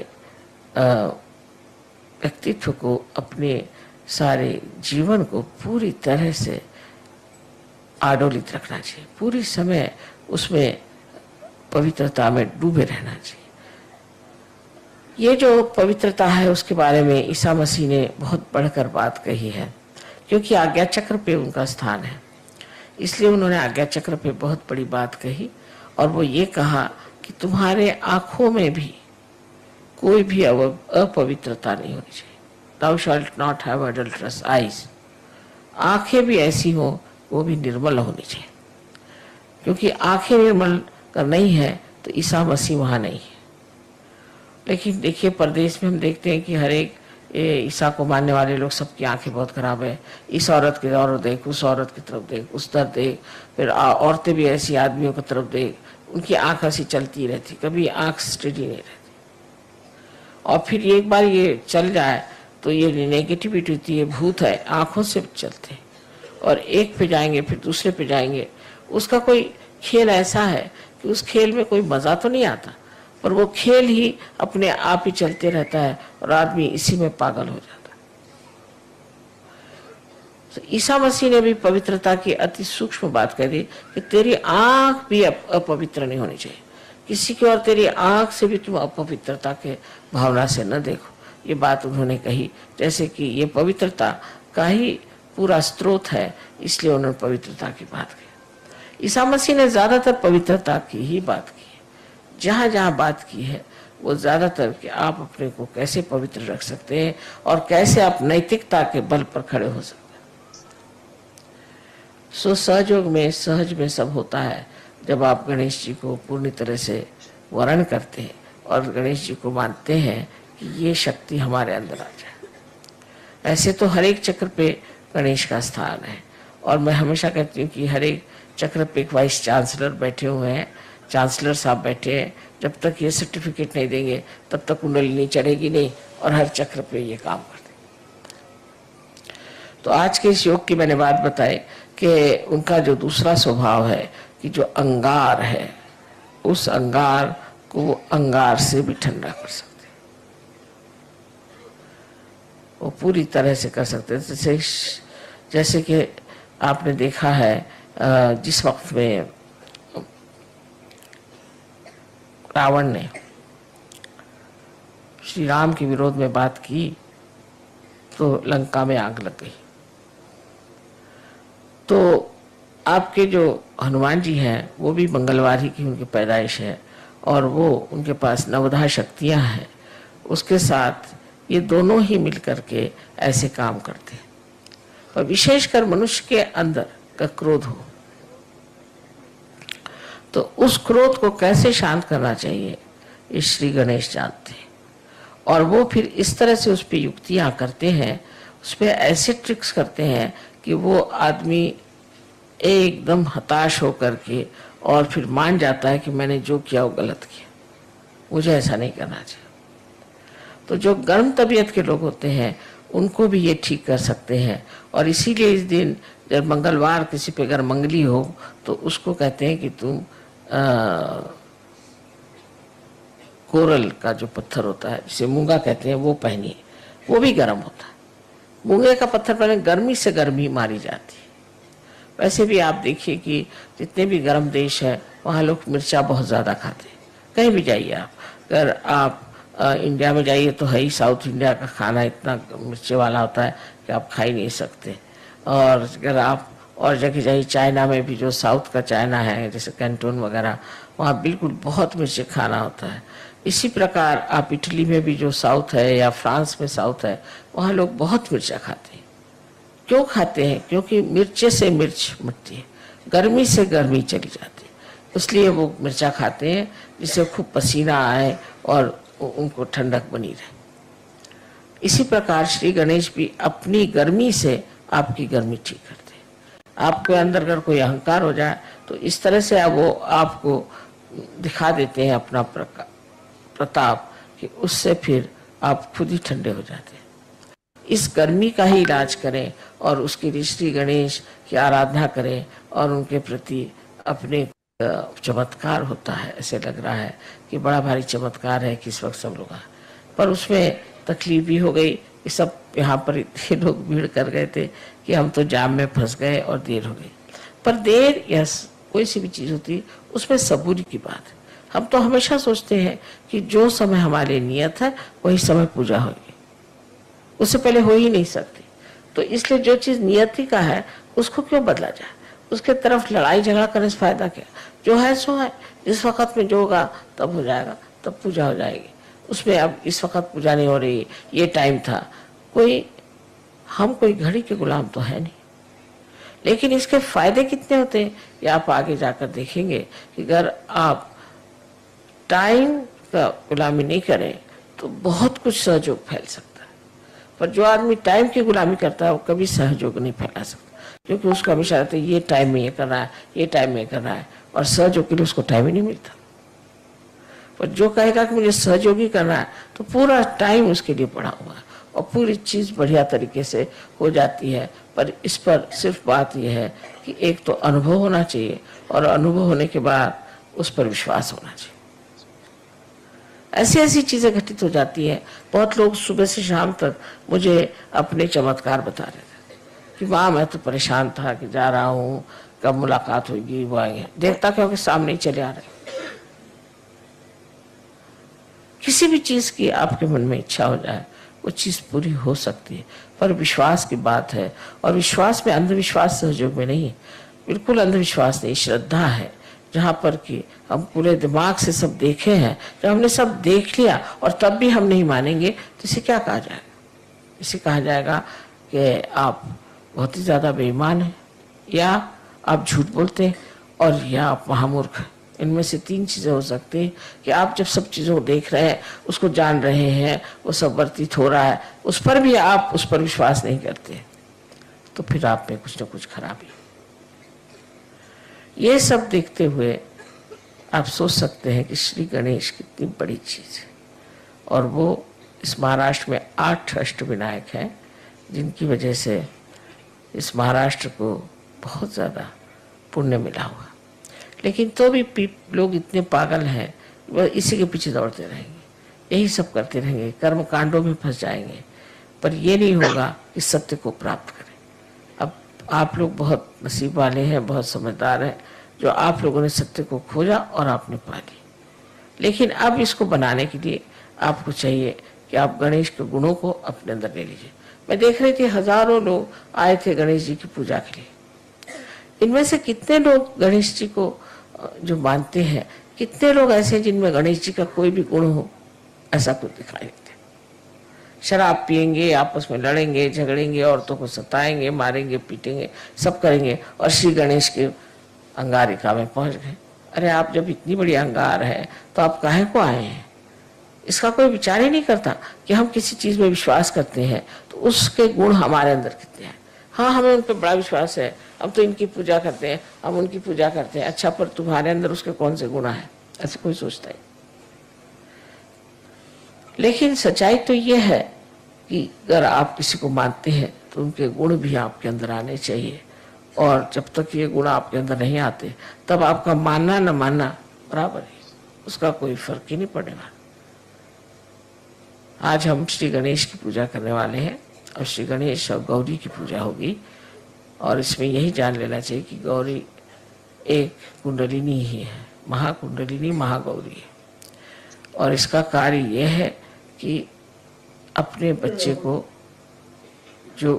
व्यक्तित्व को, अपने सारे जीवन को पूरी तरह से आडोलित रखना चाहिए, पूरी समय उसमें पवित्रता में डूबे रहना चाहिए। ये जो पवित्रता है उसके बारे में ईसा मसीह ने बहुत बढ़कर बात कही है, क्योंकि आज्ञा चक्र पे उनका स्थान है, इसलिए उन्होंने आज्ञा चक्र पे बहुत बड़ी बात कही और वो ये कहा कि तुम्हारे आंखों में भी कोई भी अपवित्रता नहीं होनी चाहिए। Thou shalt not have adulterous eyes। आंखें भी ऐसी हो, वो भी निर्मल होनी चाहिए, क्योंकि आंखें निर्मल कर नहीं है तो ईसा मसीह वहां नहीं है। लेकिन देखिए परदेश में हम देखते हैं कि हर एक ईसा को मानने वाले लोग सबकी आंखें बहुत खराब है। इस औरत की ओर देख, उस औरत की तरफ देख, उस तरफ देख, फिर औरतें भी ऐसी आदमियों की तरफ देख, उनकी आंख ऐसी चलती रहती, कभी आंख स्टेडी नहीं रहती। और फिर एक बार ये चल जाए तो ये नेगेटिविटी होती है, भूत है, आंखों से चलते हैं और एक पे जाएंगे फिर दूसरे पे जाएंगे। उसका कोई खेल ऐसा है कि उस खेल में कोई मजा तो नहीं आता, पर वो खेल ही अपने आप ही चलते रहता है और आदमी इसी में पागल हो जाता है। तो ईसा मसीह ने भी पवित्रता की अति सूक्ष्म बात कह दी कि तेरी आंख भी अपवित्र नहीं होनी चाहिए, किसी की और तेरी आंख से भी तुम अपवित्रता के भावना से न देखो। ये बात उन्होंने कही, जैसे कि ये पवित्रता का ही पूरा स्रोत है, इसलिए उन्होंने पवित्रता की बात की। ईसा मसीह ने ज्यादातर पवित्रता की ही बात की है। जहां जहां बात की है वो ज्यादातर कि आप अपने को कैसे पवित्र रख सकते हैं और कैसे आप नैतिकता के बल पर खड़े हो सकते हैं। सो सहयोग में, सहज में सब होता है जब आप गणेश जी को पूर्ण तरह से वर्ण करते हैं और गणेश जी को मानते हैं कि ये शक्ति हमारे अंदर आ जाए। ऐसे तो हर एक चक्र पे गणेश का स्थान है और मैं हमेशा कहती हूँ कि हर एक चक्र पे एक वाइस चांसलर बैठे हुए हैं, चांसलर साहब बैठे हैं। जब तक ये सर्टिफिकेट नहीं देंगे तब तक कुंडली नहीं चढ़ेगी नहीं और हर चक्र पे ये काम करते। तो आज के इस योग की मैंने बात बताई कि उनका जो दूसरा स्वभाव है कि जो अंगार है, उस अंगार को वो अंगार से भी ठंडा कर सकते, वो पूरी तरह से कर सकते हैं। जैसे कि आपने देखा है जिस वक्त में रावण ने श्री राम के विरोध में बात की तो लंका में आग लग गई। तो आपके जो हनुमान जी हैं वो भी मंगलवार ही की उनकी पैदाइश है और वो उनके पास नवधा शक्तियां हैं, उसके साथ ये दोनों ही मिलकर के ऐसे काम करते हैं। और विशेषकर मनुष्य के अंदर का क्रोध हो तो उस क्रोध को कैसे शांत करना चाहिए ये श्री गणेश जानते हैं और वो फिर इस तरह से उस पर युक्तियां करते हैं, उस पर ऐसे ट्रिक्स करते हैं कि वो आदमी एकदम हताश होकर के और फिर मान जाता है कि मैंने जो किया वो गलत किया, मुझे ऐसा नहीं करना चाहिए। तो जो गर्म तबीयत के लोग होते हैं उनको भी ये ठीक कर सकते हैं और इसीलिए इस दिन जब मंगलवार किसी पे अगर मंगली हो तो उसको कहते हैं कि तुम कोरल का जो पत्थर होता है जिसे मूंगा कहते हैं वो पहनिए, वो भी गर्म होता है। मूंगे का पत्थर पहने गर्मी से गर्मी मारी जाती है। वैसे भी आप देखिए कि जितने भी गर्म देश है वहाँ लोग मिर्चा बहुत ज़्यादा खाते हैं। कहीं भी जाइए आप, अगर आप इंडिया में जाइए तो है ही साउथ इंडिया का खाना इतना मिर्चे वाला होता है कि आप खा ही नहीं सकते। और अगर आप और जगह जाइए, चाइना में भी जो साउथ का चाइना है जैसे कैंटोन वगैरह, वहाँ बिल्कुल बहुत मिर्ची खाना होता है। इसी प्रकार आप इटली में भी जो साउथ है या फ्रांस में साउथ है, वहाँ लोग बहुत मिर्चा खाते हैं। क्यों खाते हैं? क्योंकि मिर्चे से मिर्च मिटती है, गर्मी से गर्मी चली जाती है, इसलिए वो मिर्चा खाते हैं, जिससे खूब पसीना आए और उनको ठंडक बनी रहे। इसी प्रकार श्री गणेश भी अपनी गर्मी से आपकी गर्मी ठीक करते हैं। आपके अंदर अगर कोई अहंकार हो जाए तो इस तरह से वो आपको दिखा देते हैं अपना प्रताप, कि उससे फिर आप खुद ही ठंडे हो जाते हैं। इस गर्मी का ही इलाज करें और उसके लिए श्री गणेश की आराधना करें और उनके प्रति अपने चमत्कार होता है। ऐसे लग रहा है कि बड़ा भारी चमत्कार है कि इस वक्त सब लोग, पर उसमें तकलीफ भी हो गई कि सब यहाँ पर इतने लोग भीड़ कर गए थे कि हम तो जाम में फंस गए और देर हो गई। पर देर या कोई सी भी चीज़ होती है उसमें सबूरी की बात है। हम तो हमेशा सोचते हैं कि जो समय हमारे नियत है वही समय पूजा होगी, उससे पहले हो ही नहीं सकती। तो इसलिए जो चीज़ नियति का है उसको क्यों बदला जाए, उसके तरफ लड़ाई झगड़ा करने से फायदा क्या। जो है सो है, जिस वक्त में जो होगा तब हो जाएगा, तब पूजा हो जाएगी। उसमें अब इस वक्त पूजा नहीं हो रही, ये टाइम था, हम कोई घड़ी के गुलाम तो है नहीं। लेकिन इसके फायदे कितने होते हैं ये आप आगे जाकर देखेंगे कि अगर आप टाइम का गुलामी नहीं करें तो बहुत कुछ सहयोग फैल सकता है। पर जो आदमी टाइम की गुलामी करता है वो कभी सहयोग नहीं फैला सकता, क्योंकि उसको हमेशा रहता है ये टाइम में ये करना है, ये टाइम में करना है, और सहयोग के लिए उसको टाइम ही नहीं मिलता। पर जो कहेगा कि मुझे सहयोगी करना है तो पूरा टाइम उसके लिए पड़ा हुआ है और पूरी चीज़ बढ़िया तरीके से हो जाती है। पर इस पर सिर्फ बात यह है कि एक तो अनुभव होना चाहिए और अनुभव होने के बाद उस पर विश्वास होना चाहिए। ऐसी ऐसी चीज़ें घटित हो जाती हैं। बहुत लोग सुबह से शाम तक मुझे अपने चमत्कार बता रहे थे कि माँ मैं तो परेशान था कि जा रहा हूँ, कब मुलाकात होगी, वो आएंगे। देखता क्योंकि सामने ही चले आ रहे। किसी भी चीज़ की आपके मन में इच्छा हो जाए वो चीज़ पूरी हो सकती है, पर विश्वास की बात है। और विश्वास में अंधविश्वास सहयोग में नहीं, बिल्कुल अंधविश्वास नहीं, श्रद्धा है। जहाँ पर कि हम पूरे दिमाग से सब देखे हैं, जब हमने सब देख लिया और तब भी हम नहीं मानेंगे तो इसे क्या कहा जाएगा? इसे कहा जाएगा कि आप बहुत ही ज़्यादा बेईमान हैं, या आप झूठ बोलते हैं, और या आप महामूर्ख हैं। इनमें से तीन चीज़ें हो सकती हैं कि आप जब सब चीज़ों को देख रहे हैं, उसको जान रहे हैं, वो सब वर्तित हो रहा है, उस पर भी आप उस पर विश्वास नहीं करते, तो फिर आप में कुछ न कुछ खराबी। ये सब देखते हुए आप सोच सकते हैं कि श्री गणेश कितनी बड़ी चीज़ है। और वो इस महाराष्ट्र में 8 अष्टविनायक हैं, जिनकी वजह से इस महाराष्ट्र को बहुत ज़्यादा पुण्य मिला हुआ। लेकिन तो भी लोग इतने पागल हैं, वह इसी के पीछे दौड़ते रहेंगे, यही सब करते रहेंगे, कर्म कांडों में फंस जाएंगे, पर ये नहीं होगा कि सत्य को प्राप्त करें। अब आप लोग बहुत नसीब वाले हैं, बहुत समझदार हैं, जो आप लोगों ने सत्य को खोजा और आपने पा ली। लेकिन अब इसको बनाने के लिए आपको चाहिए कि आप गणेश के गुणों को अपने अंदर ले लीजिए। मैं देख रही थी हजारों लोग आए थे गणेश जी की पूजा के लिए। इनमें से कितने लोग गणेश जी को जो मानते हैं, कितने लोग ऐसे हैं जिनमें गणेश जी का कोई भी गुण हो, ऐसा कुछ दिखाई देते। शराब पिएंगे, आपस में लड़ेंगे, झगड़ेंगे, औरतों को सताएंगे, मारेंगे, पीटेंगे, सब करेंगे, और श्री गणेश के अंगारिका में पहुंच गए। अरे आप जब इतनी बड़ी अंगार है तो आप काहे को आए हैं? इसका कोई विचार ही नहीं करता कि हम किसी चीज में विश्वास करते हैं तो उसके गुण हमारे अंदर कितने हैं। हाँ, हमें उन पर बड़ा विश्वास है, हम तो इनकी पूजा करते हैं, हम उनकी पूजा करते हैं। अच्छा, पर तुम्हारे अंदर उसके कौन से गुण है? ऐसे कोई सोचता है। लेकिन सच्चाई तो ये है कि अगर आप किसी को मानते हैं तो उनके गुण भी आपके अंदर आने चाहिए, और जब तक ये गुण आपके अंदर नहीं आते तब आपका मानना न मानना बराबर है, उसका कोई फर्क ही नहीं पड़ेगा। आज हम श्री गणेश की पूजा करने वाले हैं, और श्री गणेश और गौरी की पूजा होगी, और इसमें यही जान लेना चाहिए कि गौरी एक कुंडलिनी ही है, महाकुंडलिनी महागौरी है। और इसका कार्य यह है कि अपने बच्चे को जो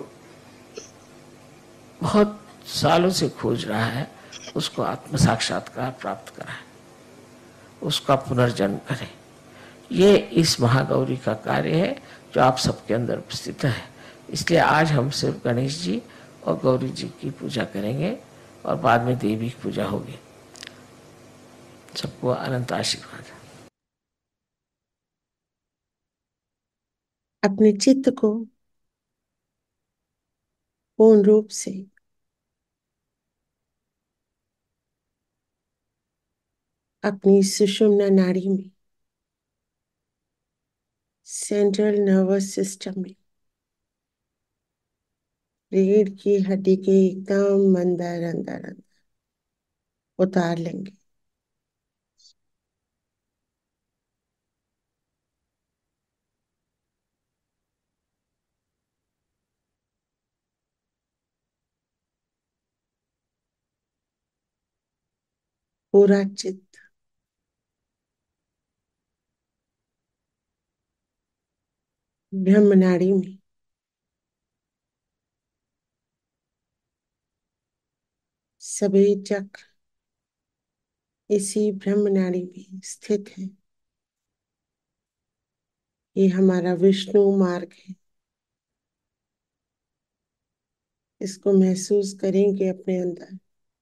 बहुत सालों से खोज रहा है उसको आत्म साक्षात्कार प्राप्त कराए, उसका पुनर्जन्म करे। ये इस महागौरी का कार्य है जो आप सबके अंदर उपस्थित है। इसलिए आज हम सिर्फ गणेश जी और गौरी जी की पूजा करेंगे और बाद में देवी की पूजा होगी। सबको अनंत आशीर्वाद। अपने चित्त को पूर्ण रूप से अपनी सुषुम्ना नाड़ी में, सेंट्रल नर्वस सिस्टम में, रीढ़ की हड्डी के एकदम अंदर अंदर अंदर उतार लेंगे। पूरा चित्त ब्रह्म नाड़ी में, सभी चक्र इसी ब्रह्म नाड़ी में स्थित है। ये हमारा विष्णु मार्ग है। इसको महसूस करेंगे अपने अंदर।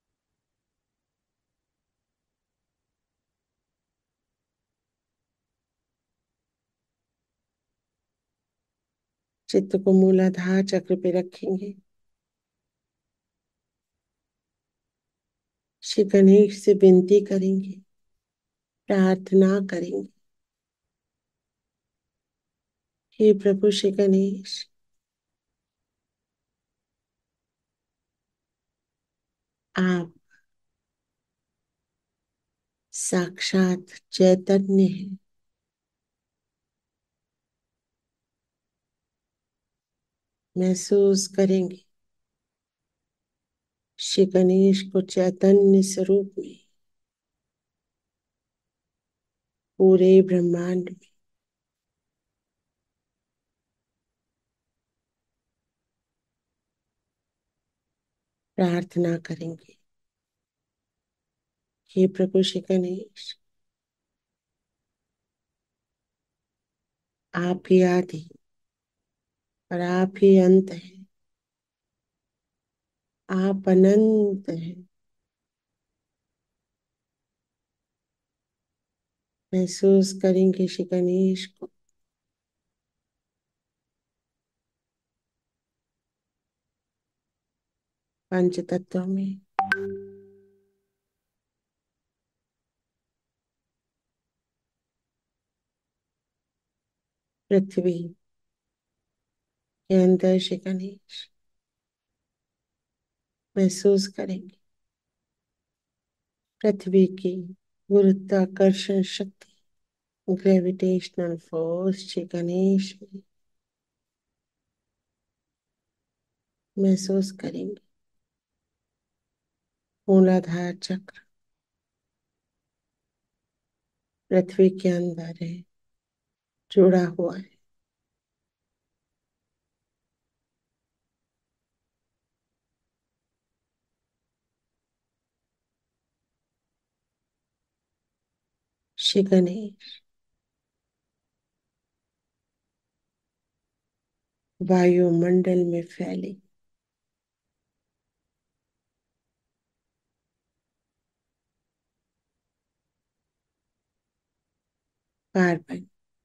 चित्त को मूलाधार चक्र पे रखेंगे। श्री गणेश से विनती करेंगे, प्रार्थना करेंगे, हे प्रभु श्री गणेश, आप साक्षात चैतन्य है। महसूस करेंगे श्री गणेश को चैतन्य स्वरूप में पूरे ब्रह्मांड में। प्रार्थना करेंगे, हे प्रभु श्री गणेश, आप ही आदि और आप ही अंत है। आप अनंत है। महसूस करेंगे श्री गणेश को पंच तत्वों में। पृथ्वी के अंदर श्री गणेश महसूस करेंगे पृथ्वी की गुरुत्वाकर्षण शक्ति, ग्रेविटेशनल फोर्स श्री गणेश में महसूस करेंगे। मूलाधार चक्र पृथ्वी के अंदर है, जुड़ा हुआ है। श्री गणेश वायुमंडल में फैले कार्बन,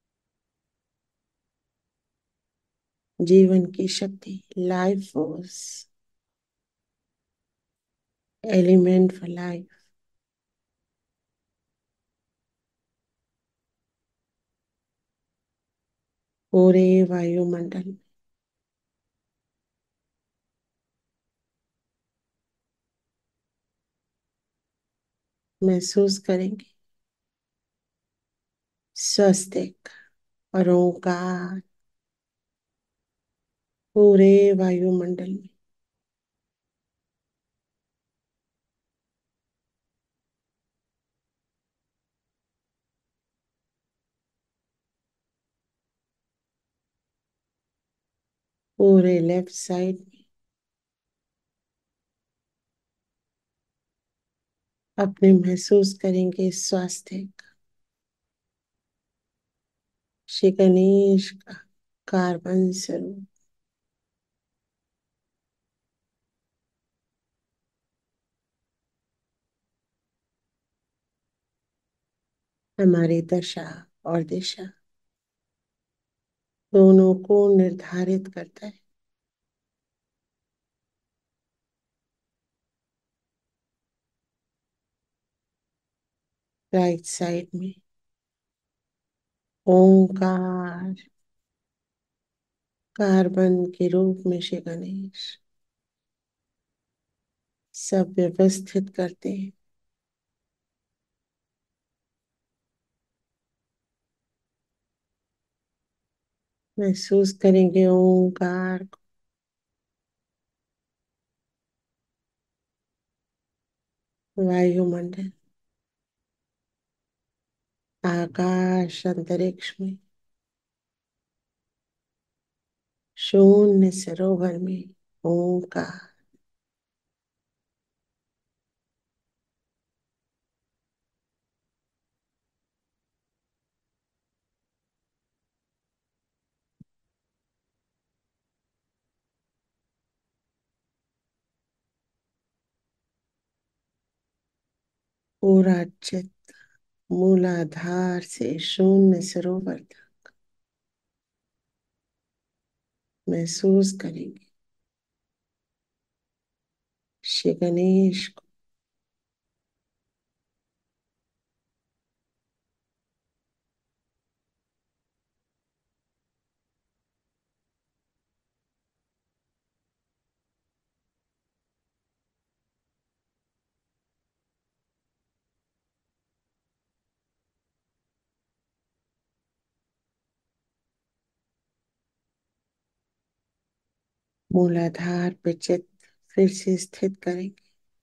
जीवन की शक्ति, life force, element for life, पूरे वायुमंडल में महसूस करेंगे। स्वस्तिक और ओंकार पूरे वायुमंडल में। पूरे लेफ्ट साइड में अपने महसूस करेंगे स्वास्थ्य। श्री गणेश का कार्बन स्वरूप हमारी दशा और दिशा दोनों को निर्धारित करता है। राइट साइड में ओंकार कार्बन के रूप में श्री गणेश सब व्यवस्थित करते हैं। महसूस करेंगे ओंकार को, वायुमंडल, आकाश, अंतरिक्ष में, शून्य सरोवर में ओंकार पूरा चित्त मूलाधार से शून्य सरोवर तक महसूस करेंगे श्री गणेश को। मूलाधार पे चित्त फिर से स्थित करेंगे।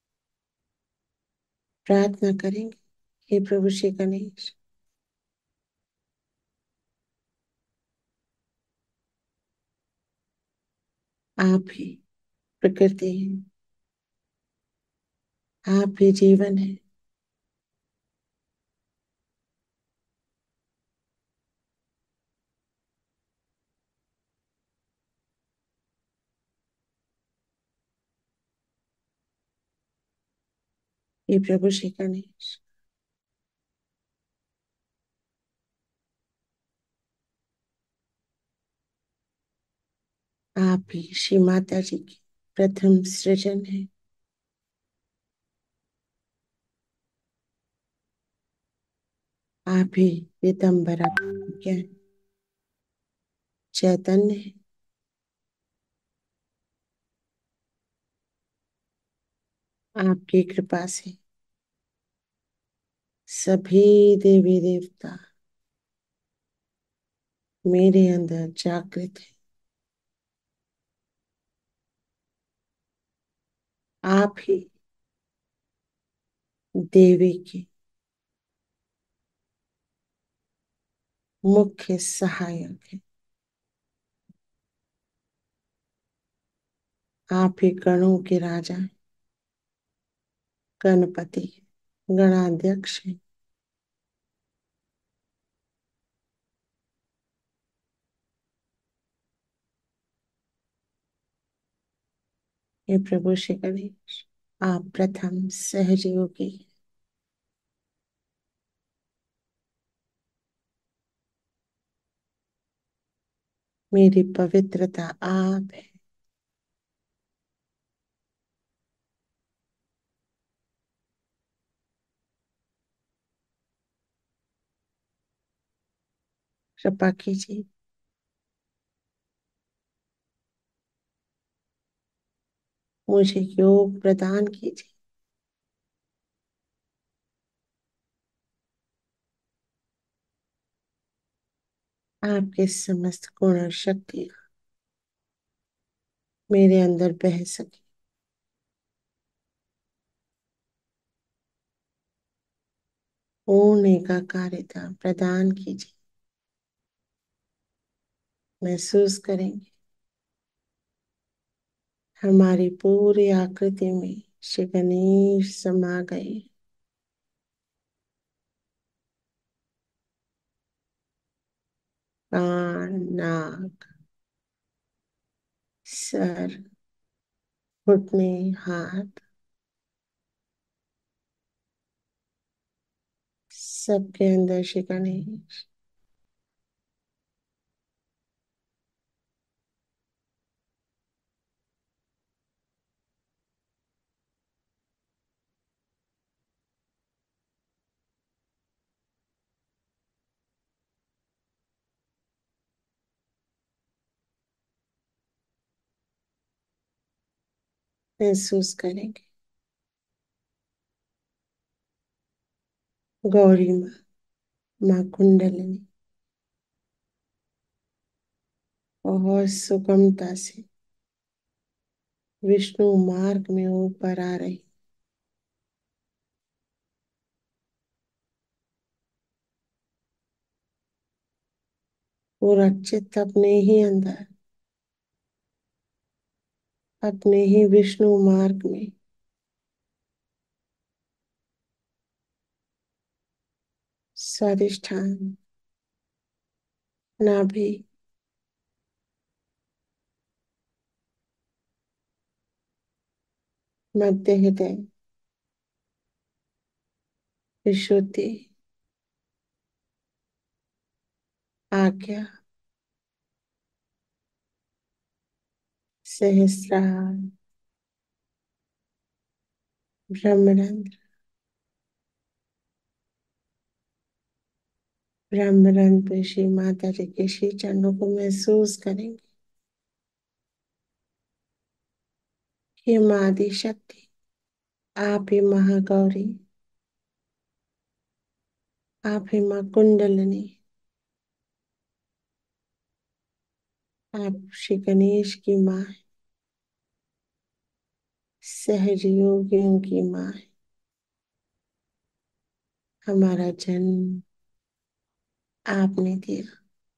प्रार्थना करेंगे, हे प्रभु श्री गणेश, आप ही प्रकृति हैं, आप ही जीवन है। हे प्रभु श्री गणेश, आप ही श्री माता जी की प्रथम सृजन है। आप ही पीतम्बरा ज्ञान चैतन्य है। आपकी कृपा से सभी देवी देवता मेरे अंदर जागृत है। आप ही देवी के मुख्य सहायक है। आप ही गणों के राजा हैं, गणपति गणाध्यक्ष हैं। हे प्रभु श्री गणेश, आप प्रथम सहयोगी हैं। मेरी पवित्रता आप है। कृपा कीजिए, मुझे योग प्रदान कीजिए। आपके समस्त गुण और शक्तियाँ मेरे अंदर बह सके। पूर्ण एकाकारिता प्रदान कीजिए। महसूस करेंगे हमारी पूरी आकृति में श्री गणेश समा गए। कान, नाक, सर, घुटने, हाथ, सबके अंदर श्री गणेश। महसूस करेंगे गौरी माँ, माँ कुंडलिनी बहुत सुगमता से विष्णु मार्ग में ऊपर आ रही। पूरा चित्त अपने ही अंदर, अपने ही विष्णु मार्ग में स्वादिष्ठान, नाभि, मध्य हृदय, विशुद्धि, आज्ञा, सहस्रार, ब्रह्मरंध्र, ब्रह्मरंध्र पे श्री माता जी के श्री चरणों को महसूस करेंगे। हे माँ आदि शक्ति, आप ही महागौरी, आप ही माँ कुंडलिनी, आप श्री गणेश की माँ है, सहज योगियों की माँ है। हमारा जन्म आपने दिया।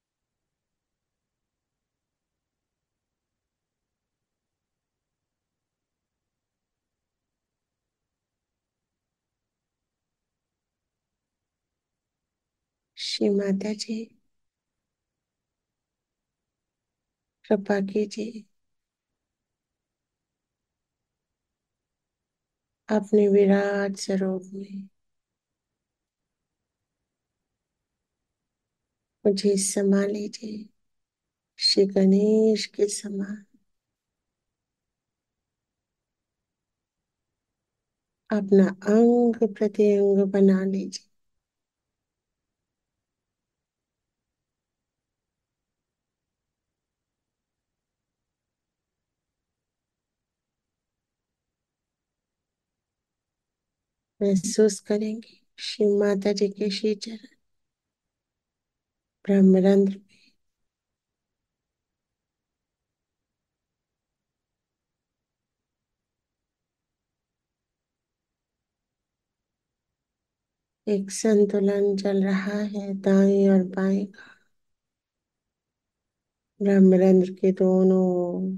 श्री माता जी कृपा कीजिए, अपने विराट स्वरूप में मुझे समा लीजिए, श्री गणेश के समान अपना अंग प्रत्यंग बना लीजिए। महसूस करेंगे श्री माता जी के श्री चरण ब्रह्मरंध्र पे एक संतुलन चल रहा है दाएं और बाएं का। ब्रह्मरंध्र के दोनों ओर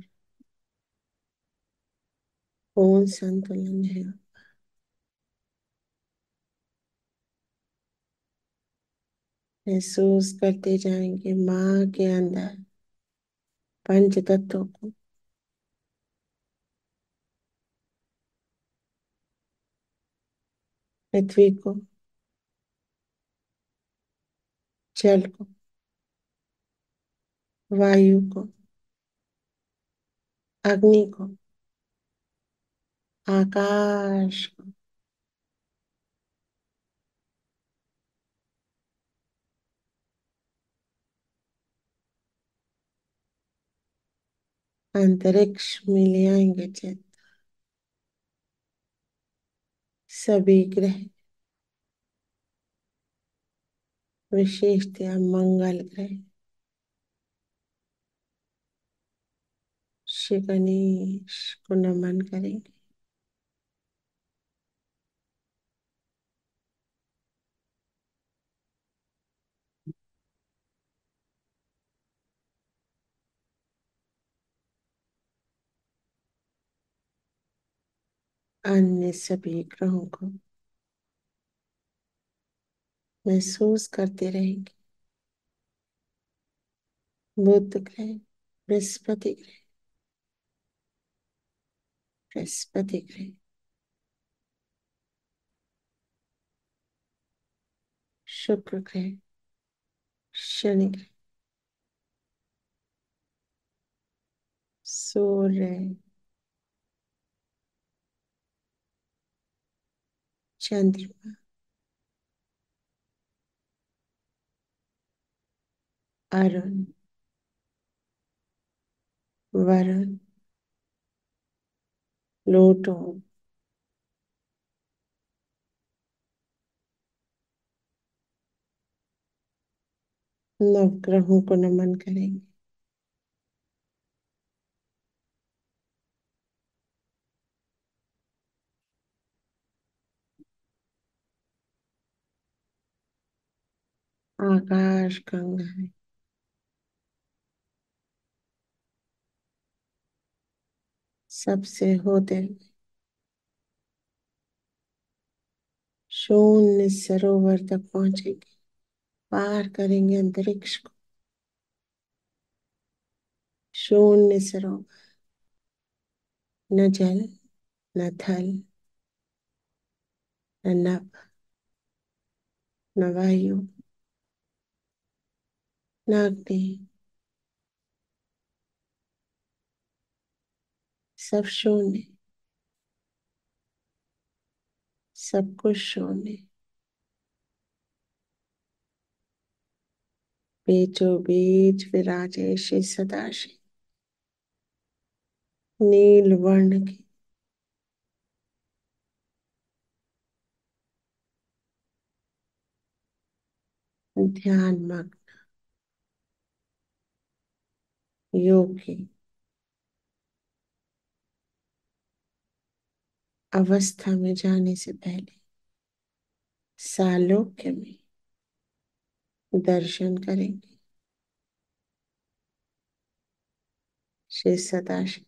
पूर्ण संतुलन है। महसूस करते जाएंगे माँ के अंदर पंच तत्वों को, पृथ्वी को, जल को, वायु को, अग्नि को, आकाश को, अंतरिक्ष में ले आएंगे चित। सभी ग्रह विशेषतया मंगल ग्रह श्री गणेश को नमन करेंगे। अन्य सभी ग्रहों को महसूस करते रहेंगे। बुध ग्रह, बृहस्पति ग्रह, बृहस्पति ग्रह, शुक्र ग्रह, शनि ग्रह, सूर्य, चंद्रमा, अरुण, वरुण, प्लूटो, नवग्रहों को नमन करेंगे। आकाश गंगा है, सबसे होते हुए शून्य सरोवर तक पहुंचेंगे, पार करेंगे अंतरिक्ष को। शून्य सरोवर, न जल, न थल, न नभ, न वायु, न अग्नि, सब शून्य, सब कुछ शून्य। बीचों बीच विराजे श्री सदाशिव, नील वर्ण के ध्यान मग्न योगी अवस्था में जाने से पहले सालोक्य में दर्शन करेंगे श्री सदाशिव।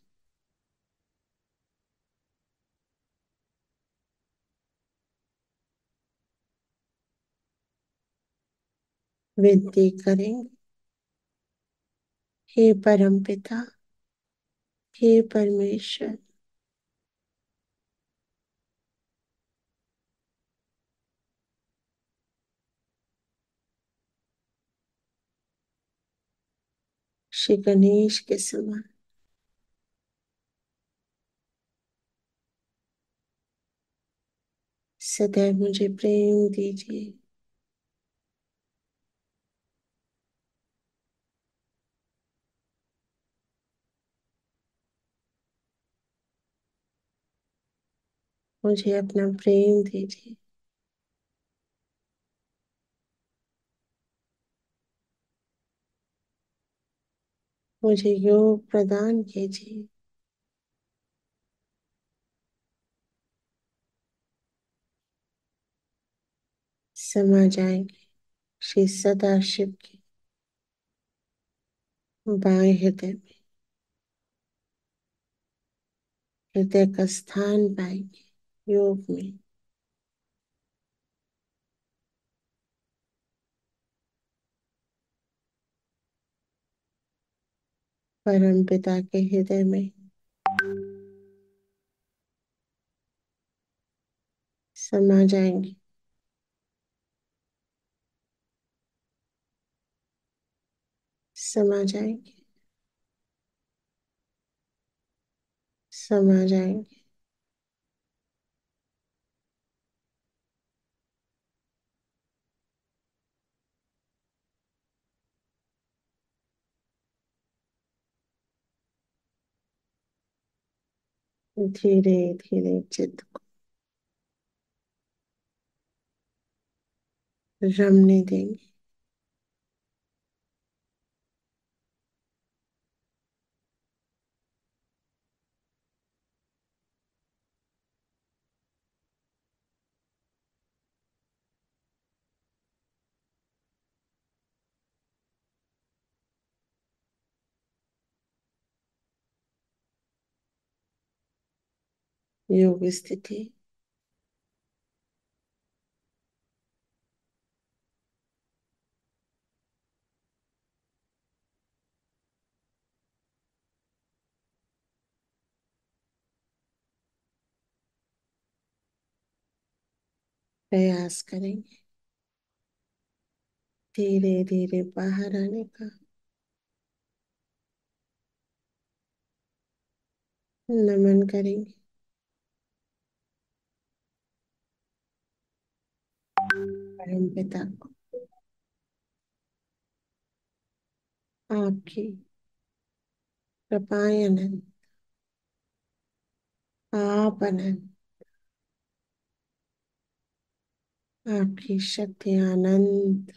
विनती करेंगे, हे परम पिता, हे परमेश्वर, श्री गणेश के समान सदैव मुझे प्रेम दीजिए। मुझे अपना प्रेम दीजिए। मुझे योग प्रदान कीजिए। समा जाएंगे श्री सदाशिव के बाएं हृदय में, हृदय का स्थान पाएंगे योग में। परम पिता के हृदय में समा जाएंगे। समा जाएंगे। समा जाएंगे। धीरे धीरे चित्त को रमने देंगे। योग स्थिति, प्रयास करेंगे धीरे धीरे बाहर आने का। नमन करेंगे परम पिता को। आपकी कृपाएं अनंत, आप अनंत, आपकी शक्ति अनंत।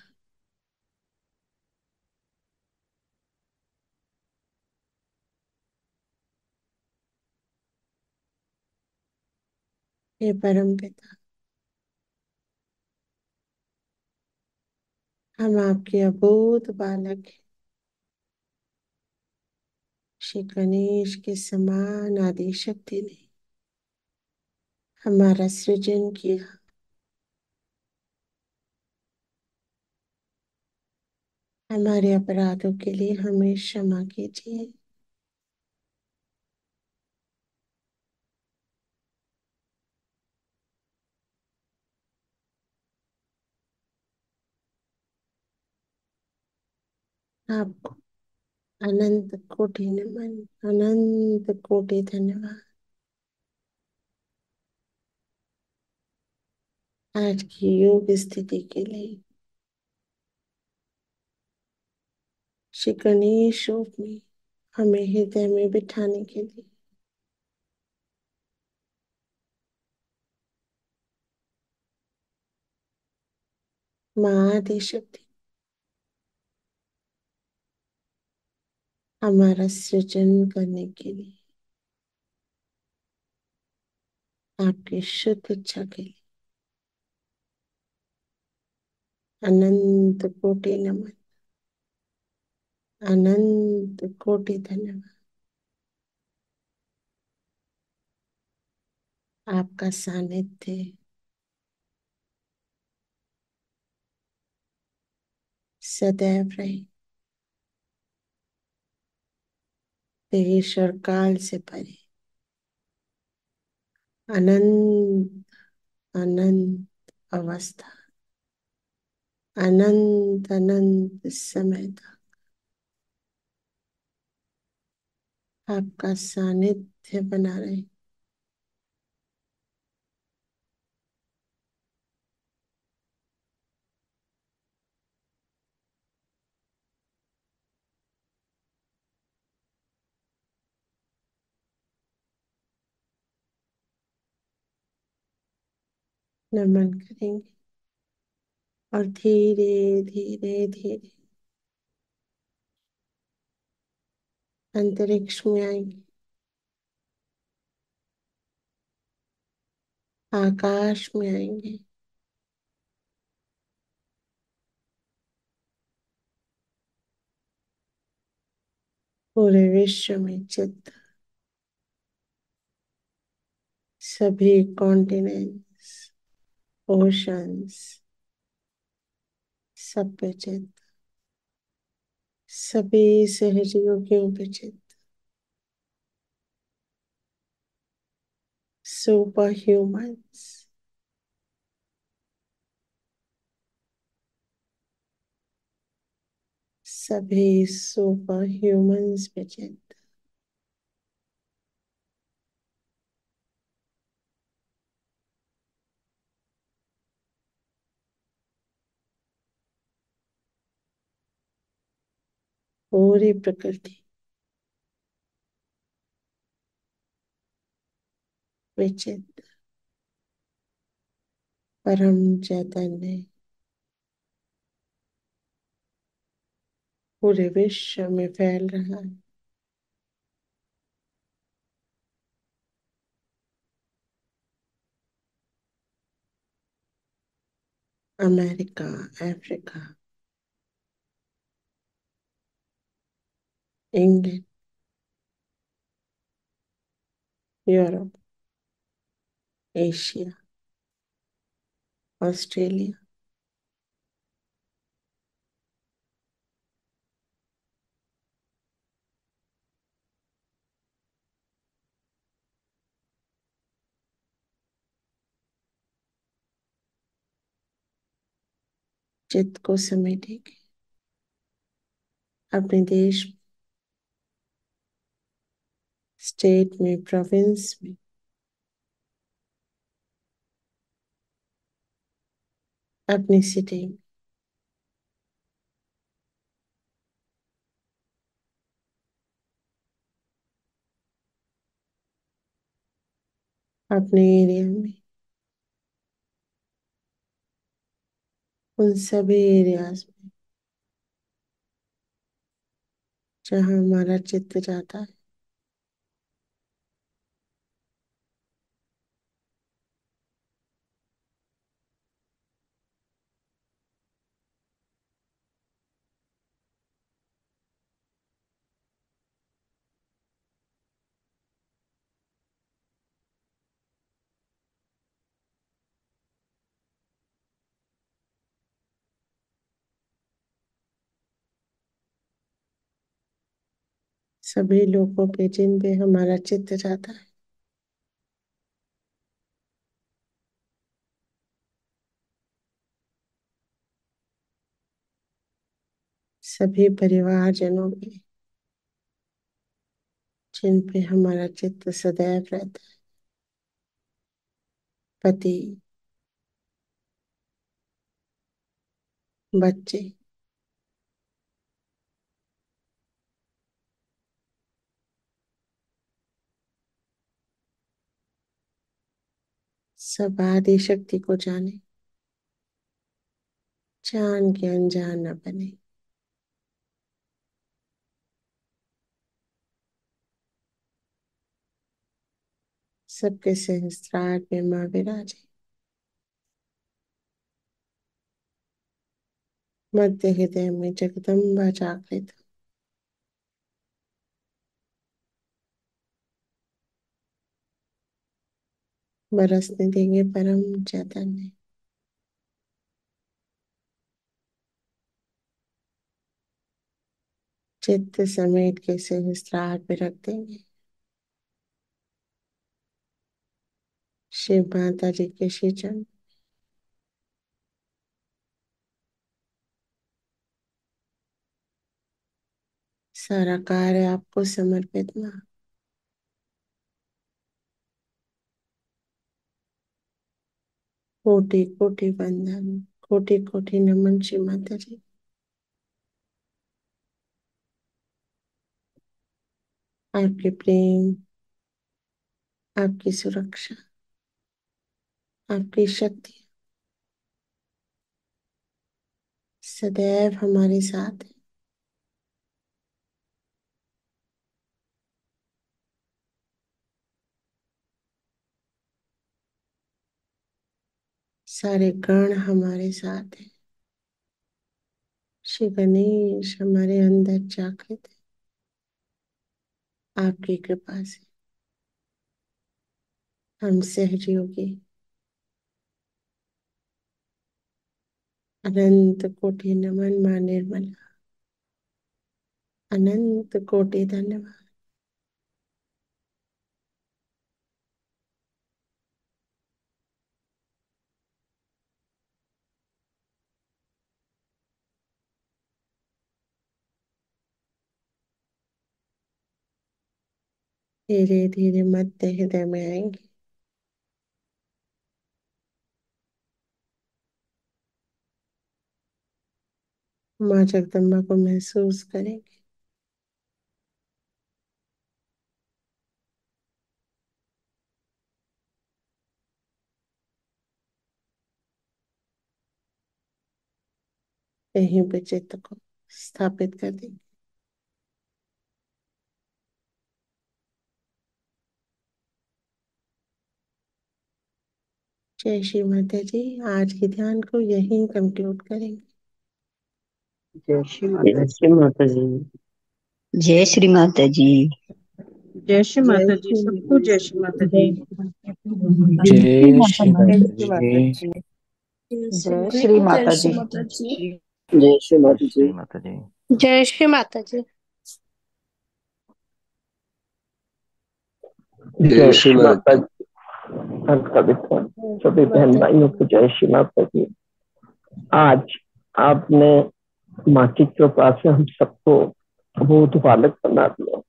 हे परम पिता, हम आपके अबोध बालक हैं। श्री गणेश के समान आदि शक्ति ने हमारा सृजन किया। हमारे अपराधों के लिए हमें क्षमा कीजिए। आपको अनंत कोटि नमन, अनंत कोटि धन्यवाद। आज की योग स्थिति के लिए श्री गणेश रूप में हमें हृदय में बिठाने के लिए माँ आदि शक्ति हमारा सृजन करने के लिए, आपकी शुद्ध इच्छा के लिए अनंत कोटि नमन, अनंत कोटि धन्यवाद। आपका सानिध्य सदैव रहे, देश और काल से परे, अनंत अनंत अवस्था, अनंत अनंत समय तक आपका सानिध्य बना रहे। नमन करेंगे और धीरे धीरे धीरे अंतरिक्ष में आएंगे, आकाश में आएंगे। पूरे विश्व में चित्त, सभी कॉन्टिनेंट्स, ओशंस, सब पे चित्त, सभी सहयोगियों पे चित्त, सुपर ह्यूमंस, सभी सुपर ह्यूमंस पे चित्त। पूरी प्रकृति पे चित्त। परम चैतन्य पूरे विश्व में फैल रहा है। America, Africa, England, Europe, Asia, Australia, चित्त को समेटेंगे अपने देश में, स्टेट में, प्रोविंस में, अपनी सिटी में, अपने एरिया में, उन सभी एरियाज में जहाँ हमारा चित्त जाता है। सभी लोगों पे जिन पे हमारा चित्त जाता है, सभी परिवारजनों पे जिन पे हमारा चित्त सदैव रहता है, पति, बच्चे, सब आदि शक्ति को जाने, जान के अनजान न बने। सबके सहस्त्रार में माँ विराजे, मध्य हृदय में जगदम्बा जागृत, बरसने देंगे परम चैतन्य। चित्त समेट के सहस्त्रार पे रख देंगे। शिव माता जी के श्री चरण, सारा कार्य आपको समर्पित माँ। कोटि कोटि वंदन, कोटि कोटि नमन श्री माता जी। आपके प्रेम, आपकी सुरक्षा, आपकी शक्ति सदैव हमारे साथ है। सारे गण हमारे साथ है। श्री गणेश हमारे अंदर जागृत है। आपकी कृपा से हम सहयोगी अनंत कोटि नमन मां निर्मला, अनंत कोटि धन्यवाद। धीरे धीरे मध्य हृदय में आएंगे। माँ जगदम्बा को महसूस करेंगे। यहीं पे चित्त को स्थापित कर देंगे। जय श्री माता जी। आज के ध्यान को यहीं कंक्लूड करेंगे। जय श्री माता जी। श्री माता जी। जय श्री माता जी। जय श्री माता जी। सबको जय श्री माता जी। जय श्री जय माता श्री माता जी। जी। जय श्री माता जी। जय श्री माता जी। श्री माता जी। जय श्री माता जी। जय श्री माता जी। अंत का विधान सभी बहन भाइयों को जय श्री माता जी। आज आपने माँ की कृपा से हम सबको बोध बालक बना दिया।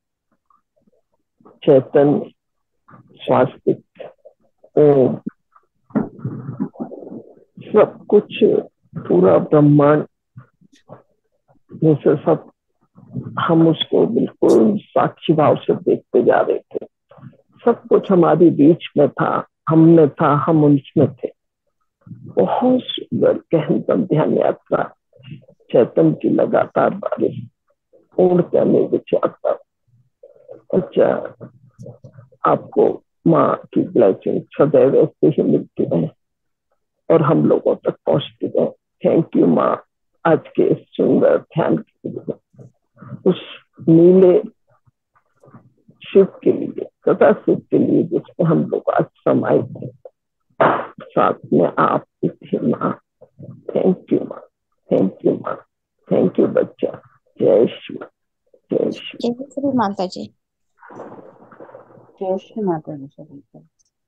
चैतन्य, स्वास्तिक, ओम, सब कुछ पूरा ब्रह्मांड जैसे सब हम उसको बिल्कुल साक्षी भाव से देखते जा रहे थे। सब कुछ हमारी बीच में था, हम में था, हम उनमें थे। बहुत सुंदर गहन ध्यान यात्रा, चैतन्य की लगातार बारिश, पूर्ण करने विचारता। अच्छा, आपको माँ की ब्लेसिंग सदैव ऐसे ही मिलती रहे और हम लोगों तक पहुंचती रहे। थैंक यू माँ, आज के सुंदर ध्यान के लिए, उस नीले शिव के लिए, सदा शिव के लिए जिसमें हम लोग आज समाहित थे, साथ में आप थे माँ। थैंक यू माँ, थैंक यू माँ, थैंक यू बच्चा। जय श्री, जय श्री, जय श्री माता जी। जय श्री माता जी सभी को।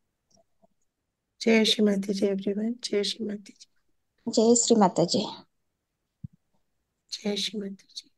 जय श्री माता जी एवरीवन। जय श्री माता जी। जय श्री माता जी। जय श्री माता जी।